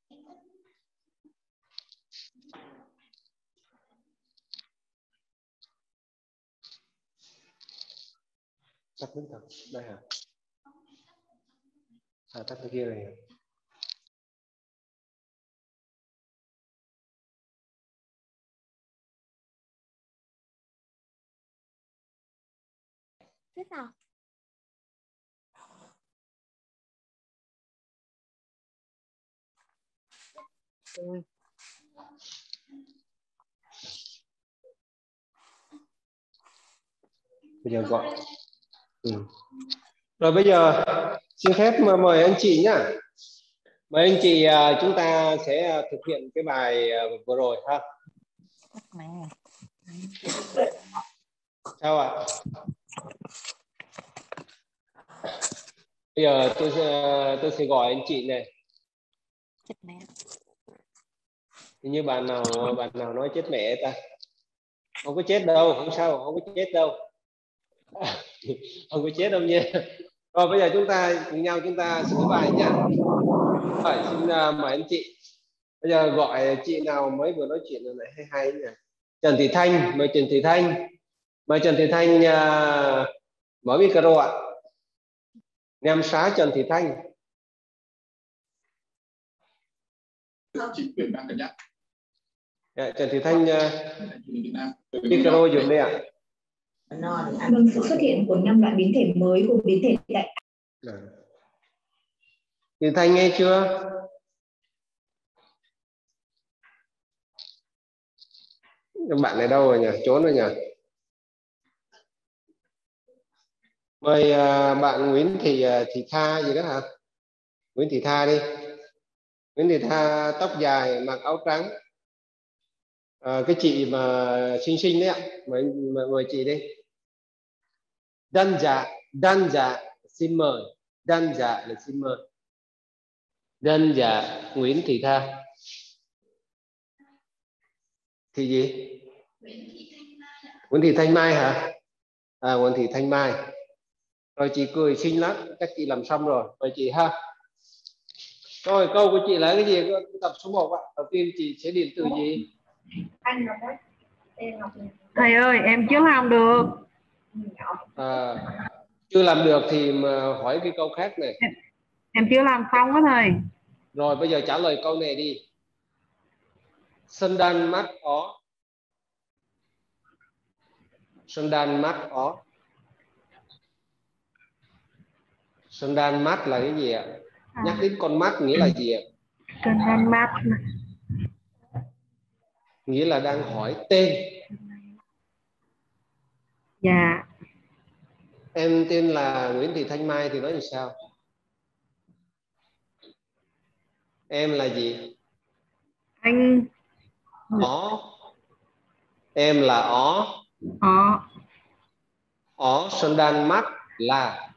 Tắt mic thật đây hả? Tắt cái kia này. Thế nào? Bây giờ gọi. Rồi bây giờ xin phép mời anh chị nhá. Mời anh chị, chúng ta sẽ thực hiện cái bài vừa rồi ha. Sao ạ? Bây giờ tôi sẽ gọi anh chị này. Chết mẹ. Như bạn nào nói chết mẹ ta? Không có chết đâu, không sao, không có chết đâu. Không có chết đâu nha. Rồi bây giờ chúng ta cùng nhau chúng ta sửa bài nha. Rồi xin mời anh chị. Bây giờ gọi chị nào mới vừa nói chuyện này hay hay nhỉ? Trần Thị Thanh, mời Trần Thị Thanh. Mời Trần Thị Thanh mở micro ạ. Nam xá Trần Thị Thanh. Chính quyền đang cân nhắc. Trần Thị Thanh micro dùng đây ạ. Vâng, sự xuất hiện của 5 loại biến thể mới của biến thể đại. Thị Thanh nghe chưa? Bạn này đâu rồi nhỉ? Trốn rồi nhỉ? Mời bạn Nguyễn Thị Tha gì đó hả? Nguyễn Thị Tha đi. Nguyễn Thị Tha tóc dài mặc áo trắng. Cái chị mà xinh xinh đấy ạ. Mời chị đi. Đan dạ xin mời. Đan dạ là xin mời. Đan dạ Nguyễn Thị Tha. Thì gì? Nguyễn Thị Thanh Mai hả? Nguyễn Thị Thanh Mai. Rồi chị cười xinh lắm, các chị làm xong rồi. Mời chị ha. Rồi câu của chị là cái gì? Tập số 1 ạ. Đầu tiên chị sẽ điền từ gì? Anh Ngọc đấy. Em Ngọc. Thầy ơi, em chưa làm được. Chưa làm được thì mà hỏi cái câu khác này. Em chưa làm xong á thầy. Rồi bây giờ trả lời câu này đi. Sơn đan mắt ó. Sơn đan mắt ó. Sơn đan mắt là cái gì ạ? Nhắc đến con mắt nghĩa là gì ạ? Sơn đan mắt. Nghĩa là đang hỏi tên. Dạ. Em tên là Nguyễn Thị Thanh Mai thì nói làm sao? Em là gì? Anh. Ó. Em là ó. Ó Sơn đan mắt là.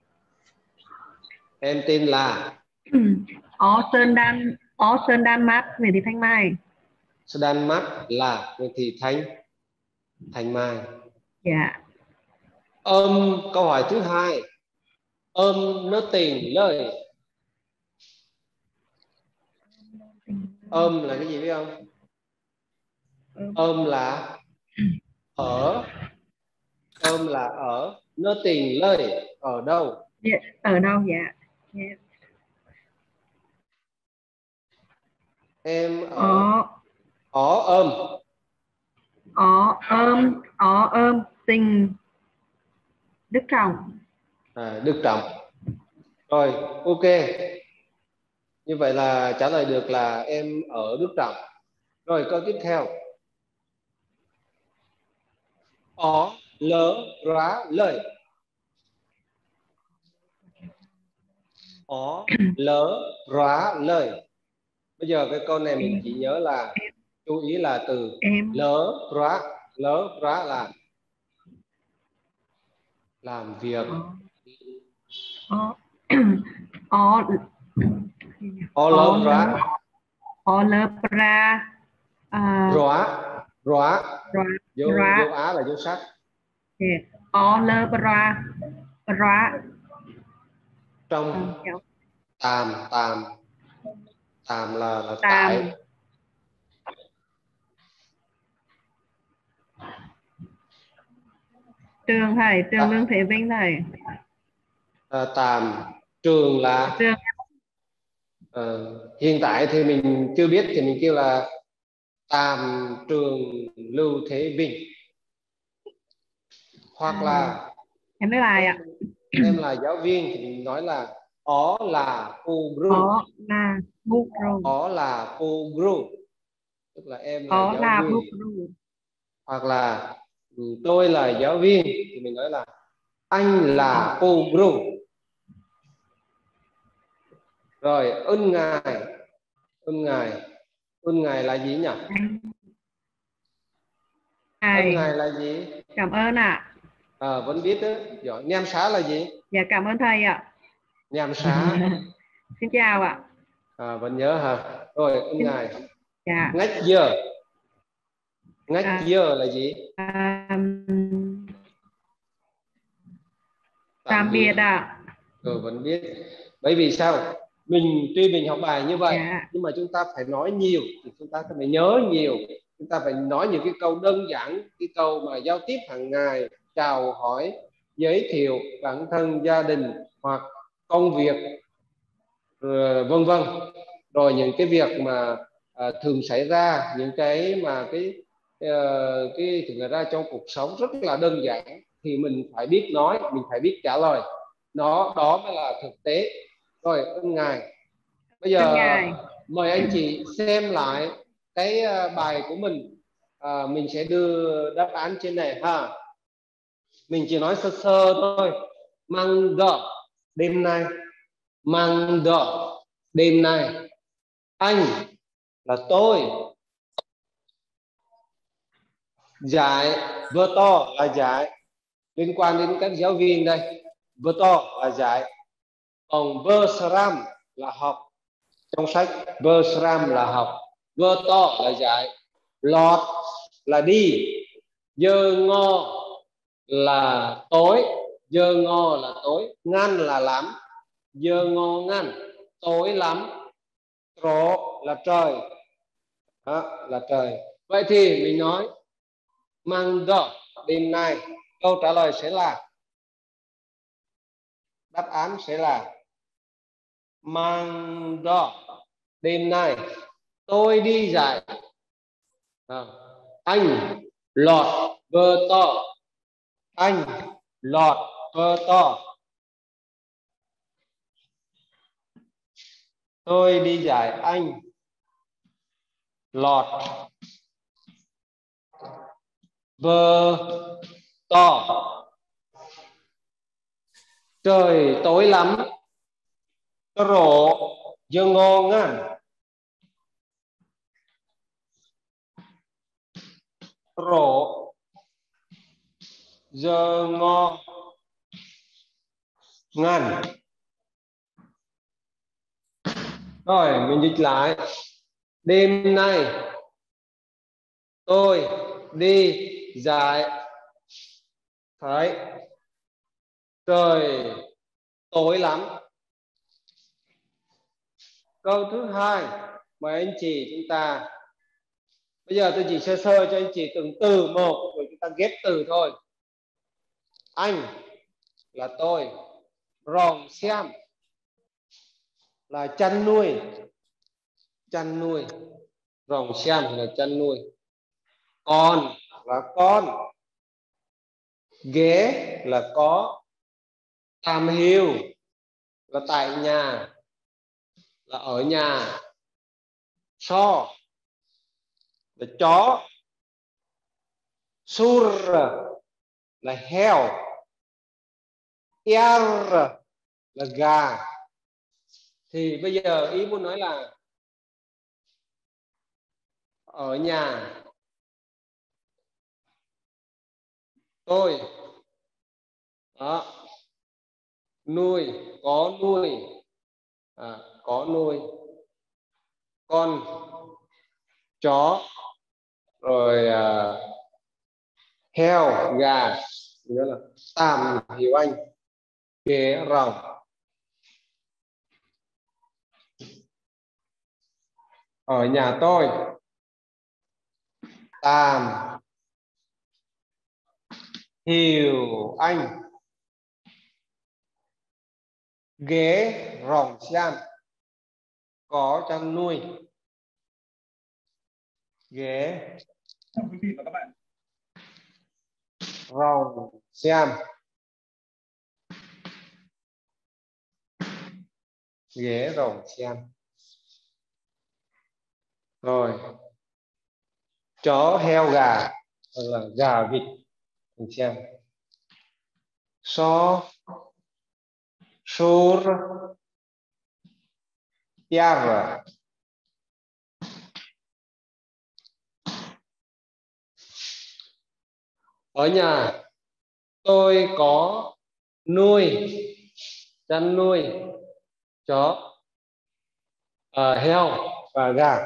Em tên là Ó Sơn đan mắt Nguyễn Thị Thanh Mai. Sơn đan mắt là Nguyễn Thị Thanh Mai. Dạ. Câu hỏi thứ hai. Nó tình lời. Là cái gì biết không? Là ở. Là ở. Nó tình lời ở đâu? Yeah. Ở đâu? Dạ. Yeah. Em ở. Tình Đức Trọng. Đức Trọng. Rồi ok. Như vậy là trả lời được là em ở Đức Trọng. Rồi câu tiếp theo. Ó lỡ rá lời. Ó lỡ rá lời. Bây giờ cái câu này mình chỉ nhớ là chú ý là từ lỡ rá là làm việc. Ó lỡ rá. Dấu á là dấu sắc. Ó lỡ rá. Trong. Tàm. Tạm là tại. Trường thầy, trường Lương Thế Vinh thầy. Tạm trường là Trường. Hiện tại thì mình chưa biết thì mình kêu là tạm trường Lưu Thế Vinh. Hoặc là em nói lại ạ. Em là giáo viên thì mình nói là ó là cô gru. Ó là cô gru. Ó là cô gru, tức là em là Ó giáo là viên. cô gru. Hoặc là tôi là giáo viên thì mình nói là anh là cô gru. Rồi ơn ngài. Ơn ngài là gì nhỉ? Ơn ngài là gì? Cảm ơn ạ. Vẫn biết đó. Giỏi. Nham xá là gì? Dạ cảm ơn thầy ạ. Nham xá. Xin chào ạ. Vẫn nhớ hả? Rồi ơn ngài. Dạ. Ngách giờ. Ngách giờ là gì? Tạm biệt ạ. Vẫn biết. Bởi vì sao? Tuy mình học bài như vậy, nhưng mà chúng ta phải nói nhiều, thì chúng ta phải nhớ nhiều, chúng ta phải nói những cái câu đơn giản, cái câu mà giao tiếp hàng ngày, chào hỏi, giới thiệu bản thân, gia đình hoặc công việc, vân vân. Rồi những cái việc mà thường xảy ra, những cái mà cái thực ra trong cuộc sống rất là đơn giản thì mình phải biết nói, mình phải biết trả lời. Đó mới là thực tế. Rồi ơn ngài. Bây giờ mời anh chị xem lại cái bài của mình. Mình sẽ đưa đáp án trên này ha. Mình chỉ nói sơ sơ thôi. Mang đỏ đêm nay. Mang đỏ đêm nay. Anh là tôi. Giải vơ to là giải, liên quan đến các giáo viên đây. Vơ to là giải, còn vơ sram là học. Trong sách vơ sram là học, vơ to là giải, lọt là đi, dơ ngô là tối, dơ ngô là tối, ngăn là lắm, dơ ngô ngăn tối lắm, trổ là trời. Đó là trời. Vậy thì mình nói mang đỏ đêm nay, câu trả lời sẽ là, đáp án sẽ là mang đỏ đêm nay tôi đi dạy. Anh lọt vơ to. Anh lọt vơ to. Tôi đi dạy anh lọt vơ to. Trời tối lắm, rổ dơ ngô ngăn. Rổ dơ ngô ngăn. Rồi mình dịch lại. Đêm nay tôi đi dạy thấy trời tối lắm. Câu thứ hai, mời anh chị chúng ta. Bây giờ tôi chỉ sơ sơ cho anh chị từng từ một rồi chúng ta ghép từ thôi. Anh là tôi. Rồng xem là chăn nuôi. Chăn nuôi. Rồng xem là chăn nuôi. Con là con. Ghế là có. Tam hiu là tại nhà, là ở nhà. So là chó. Sur là heo. Er là gà. Thì bây giờ ý muốn nói là ở nhà tôi đó, nuôi, có nuôi, có nuôi con chó, rồi heo gà, nghĩa là tam hiểu anh, ghế rồng. Ở nhà tôi. Tàm hiểu anh. Ghế rồng xem. Có chăn nuôi. Ghế quý vị và các bạn. rồng xem. Ghế rồng xem. Rồi. Chó heo gà hoặc là gà vịt mình xem. So sur terra. Ở nhà tôi có nuôi, chăn nuôi chó, heo và gà.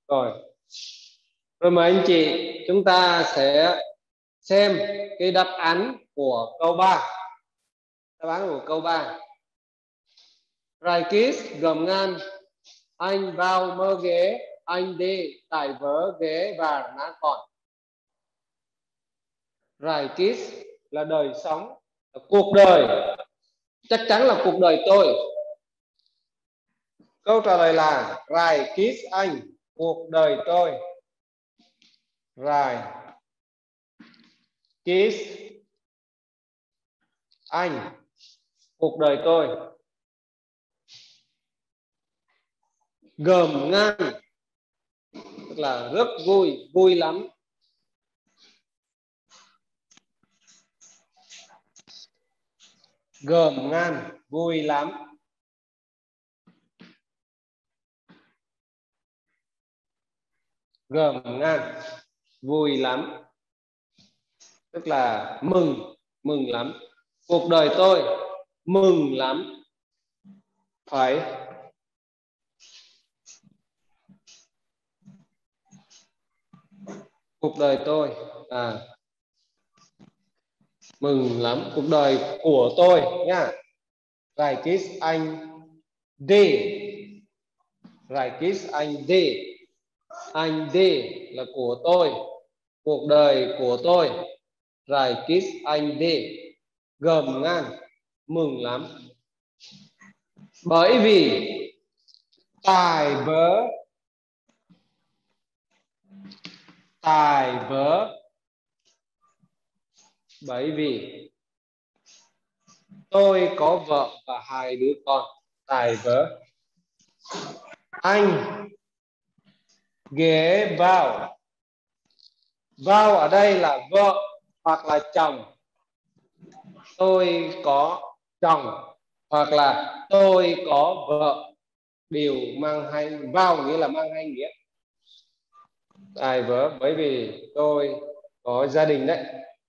Rồi mời anh chị chúng ta sẽ xem cái đáp án của câu 3. Đáp án của câu 3. Raikis gầm ngan. Anh vào mơ ghế, anh đi tải vớ ghế và ná còn. Raikis là đời sống, là cuộc đời. Chắc chắn là cuộc đời tôi. Câu trả lời là Raikis anh, cuộc đời tôi. Raikis anh, cuộc đời tôi. Gầm ngan tức là rất vui, vui lắm. Gầm ngan, vui lắm. Gầm ngan, vui lắm. Tức là mừng, mừng lắm. Cuộc đời tôi mừng lắm. Phải. Cuộc đời tôi mừng lắm. Cuộc đời của tôi nhá. Raikis anh đi. Raikis anh đi. Anh đi là của tôi. Cuộc đời của tôi. Raikis anh đi. Gầm ngan, mừng lắm. Bởi vì tài vớ. Tài vớ. Bởi vì tôi có vợ và 2 đứa con. Tài vớ. Anh ghé vào. Vào ở đây là vợ hoặc là chồng. Tôi có chồng hoặc là tôi có vợ, đều mang hai, vào nghĩa là mang hai nghĩa. Tài vớ bởi vì tôi có gia đình đấy.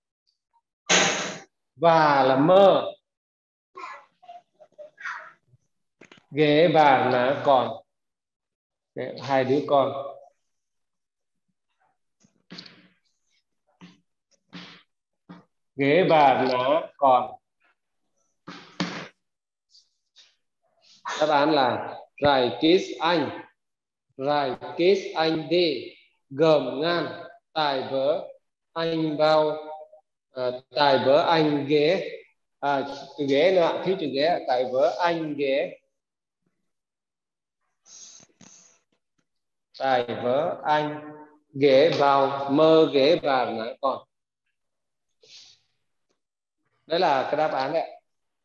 Và là mơ. Ghế và ná còn. 2 đứa con. Ghế và ná còn. Đáp án là Raikis anh. Raikis anh đi. Gầm ngan. Tài vớ anh vào. Tài vớ anh ghế. Ghế nữa. Thiếu chữ ghế. Tài vớ anh ghế. Tài vớ anh ghé vào mơ ghế và ná còn. Đấy là cái đáp án đấy.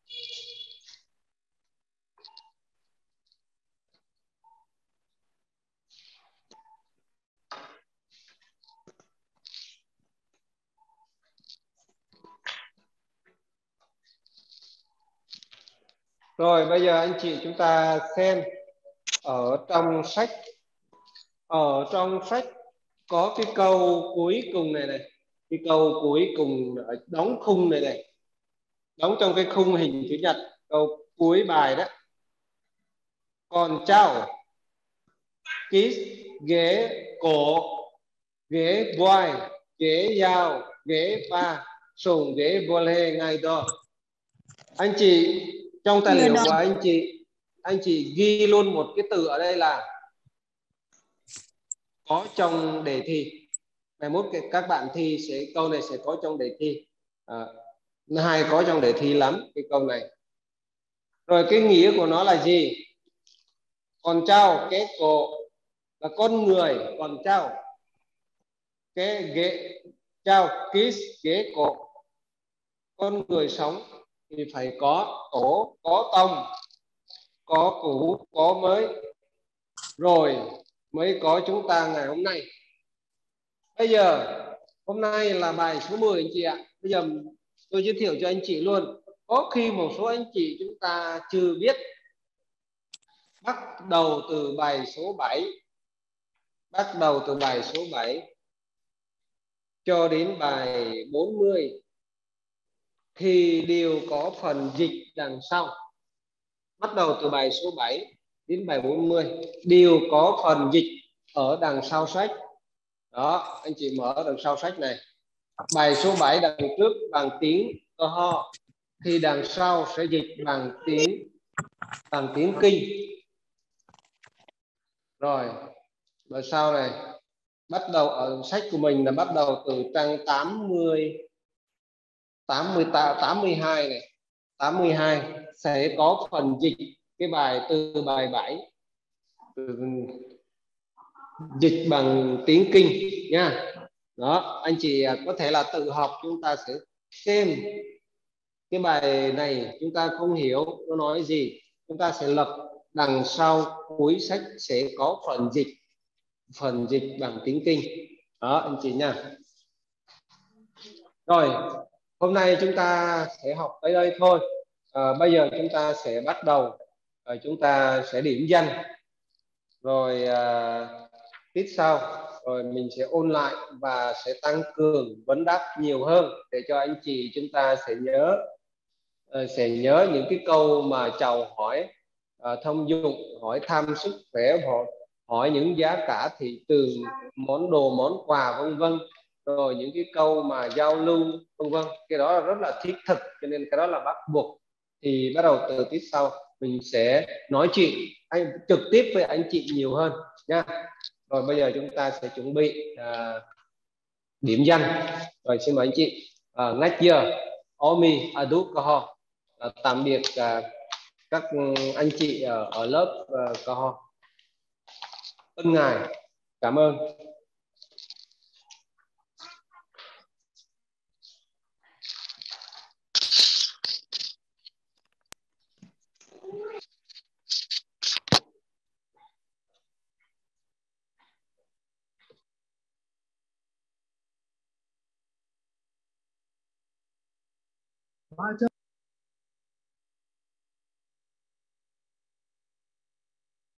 Rồi bây giờ anh chị chúng ta xem ở trong sách. Ở trong sách có cái câu cuối cùng này này. Cái câu cuối cùng đóng khung này này. Đóng trong cái khung hình chữ nhật. Câu cuối bài đó. Con trao. Kiss. Ghế cổ. Ghế boy. Ghế dao. Ghế pa. Sùng ghế volley ngay đó. Anh chị trong tài liệu của anh chị ghi luôn một cái từ ở đây là có trong đề thi. Mai mốt các bạn thi câu này sẽ có trong đề thi. Nó hay có trong đề thi lắm cái câu này. Rồi cái nghĩa của nó là gì? Con trâu cái cổ là con người, con trâu cái ghế trâu kiss ghế cổ. Con người sống thì phải có tổ, có tông, có cũ, có mới, rồi mới có chúng ta ngày hôm nay. Bây giờ hôm nay là bài số 10 anh chị ạ. Bây giờ tôi giới thiệu cho anh chị luôn. Có khi một số anh chị chúng ta chưa biết, bắt đầu từ bài số 7, bắt đầu từ bài số 7 cho đến bài 40 thì đều có phần dịch đằng sau. Bắt đầu từ bài số 7 đến bài 40 đều có phần dịch ở đằng sau sách. Đó, anh chị mở đằng sau sách này. Bài số 7 đằng trước bằng tiếng cơ ho, thì đằng sau sẽ dịch bằng tiếng Kinh. Rồi, bài sau này bắt đầu ở sách của mình là bắt đầu từ trang 82 này, 82 sẽ có phần dịch cái bài từ bài 7 dịch bằng tiếng Kinh nha. Đó, anh chị có thể là tự học, chúng ta sẽ xem cái bài này chúng ta không hiểu nó nói gì, chúng ta sẽ lật đằng sau cuối sách sẽ có phần dịch bằng tiếng Kinh. Đó anh chị nha. Rồi, hôm nay chúng ta sẽ học tới đây thôi. Bây giờ chúng ta sẽ bắt đầu, chúng ta sẽ điểm danh, rồi tiết sau rồi mình sẽ ôn lại và sẽ tăng cường vấn đáp nhiều hơn để cho anh chị chúng ta sẽ nhớ những cái câu mà chào hỏi thông dụng, hỏi thăm sức khỏe, hỏi những giá cả thị trường, món đồ món quà vân vân, rồi những cái câu mà giao lưu vân vân. Cái đó là rất là thiết thực, cho nên cái đó là bắt buộc. Thì bắt đầu từ tiết sau mình sẽ nói chuyện trực tiếp với anh chị nhiều hơn nha. Rồi bây giờ chúng ta sẽ chuẩn bị điểm danh. Rồi xin mời anh chị. Ngách giờ Omi Adu tạm biệt các anh chị ở lớp Coho. Ơn ngài, cảm ơn. Hóa chất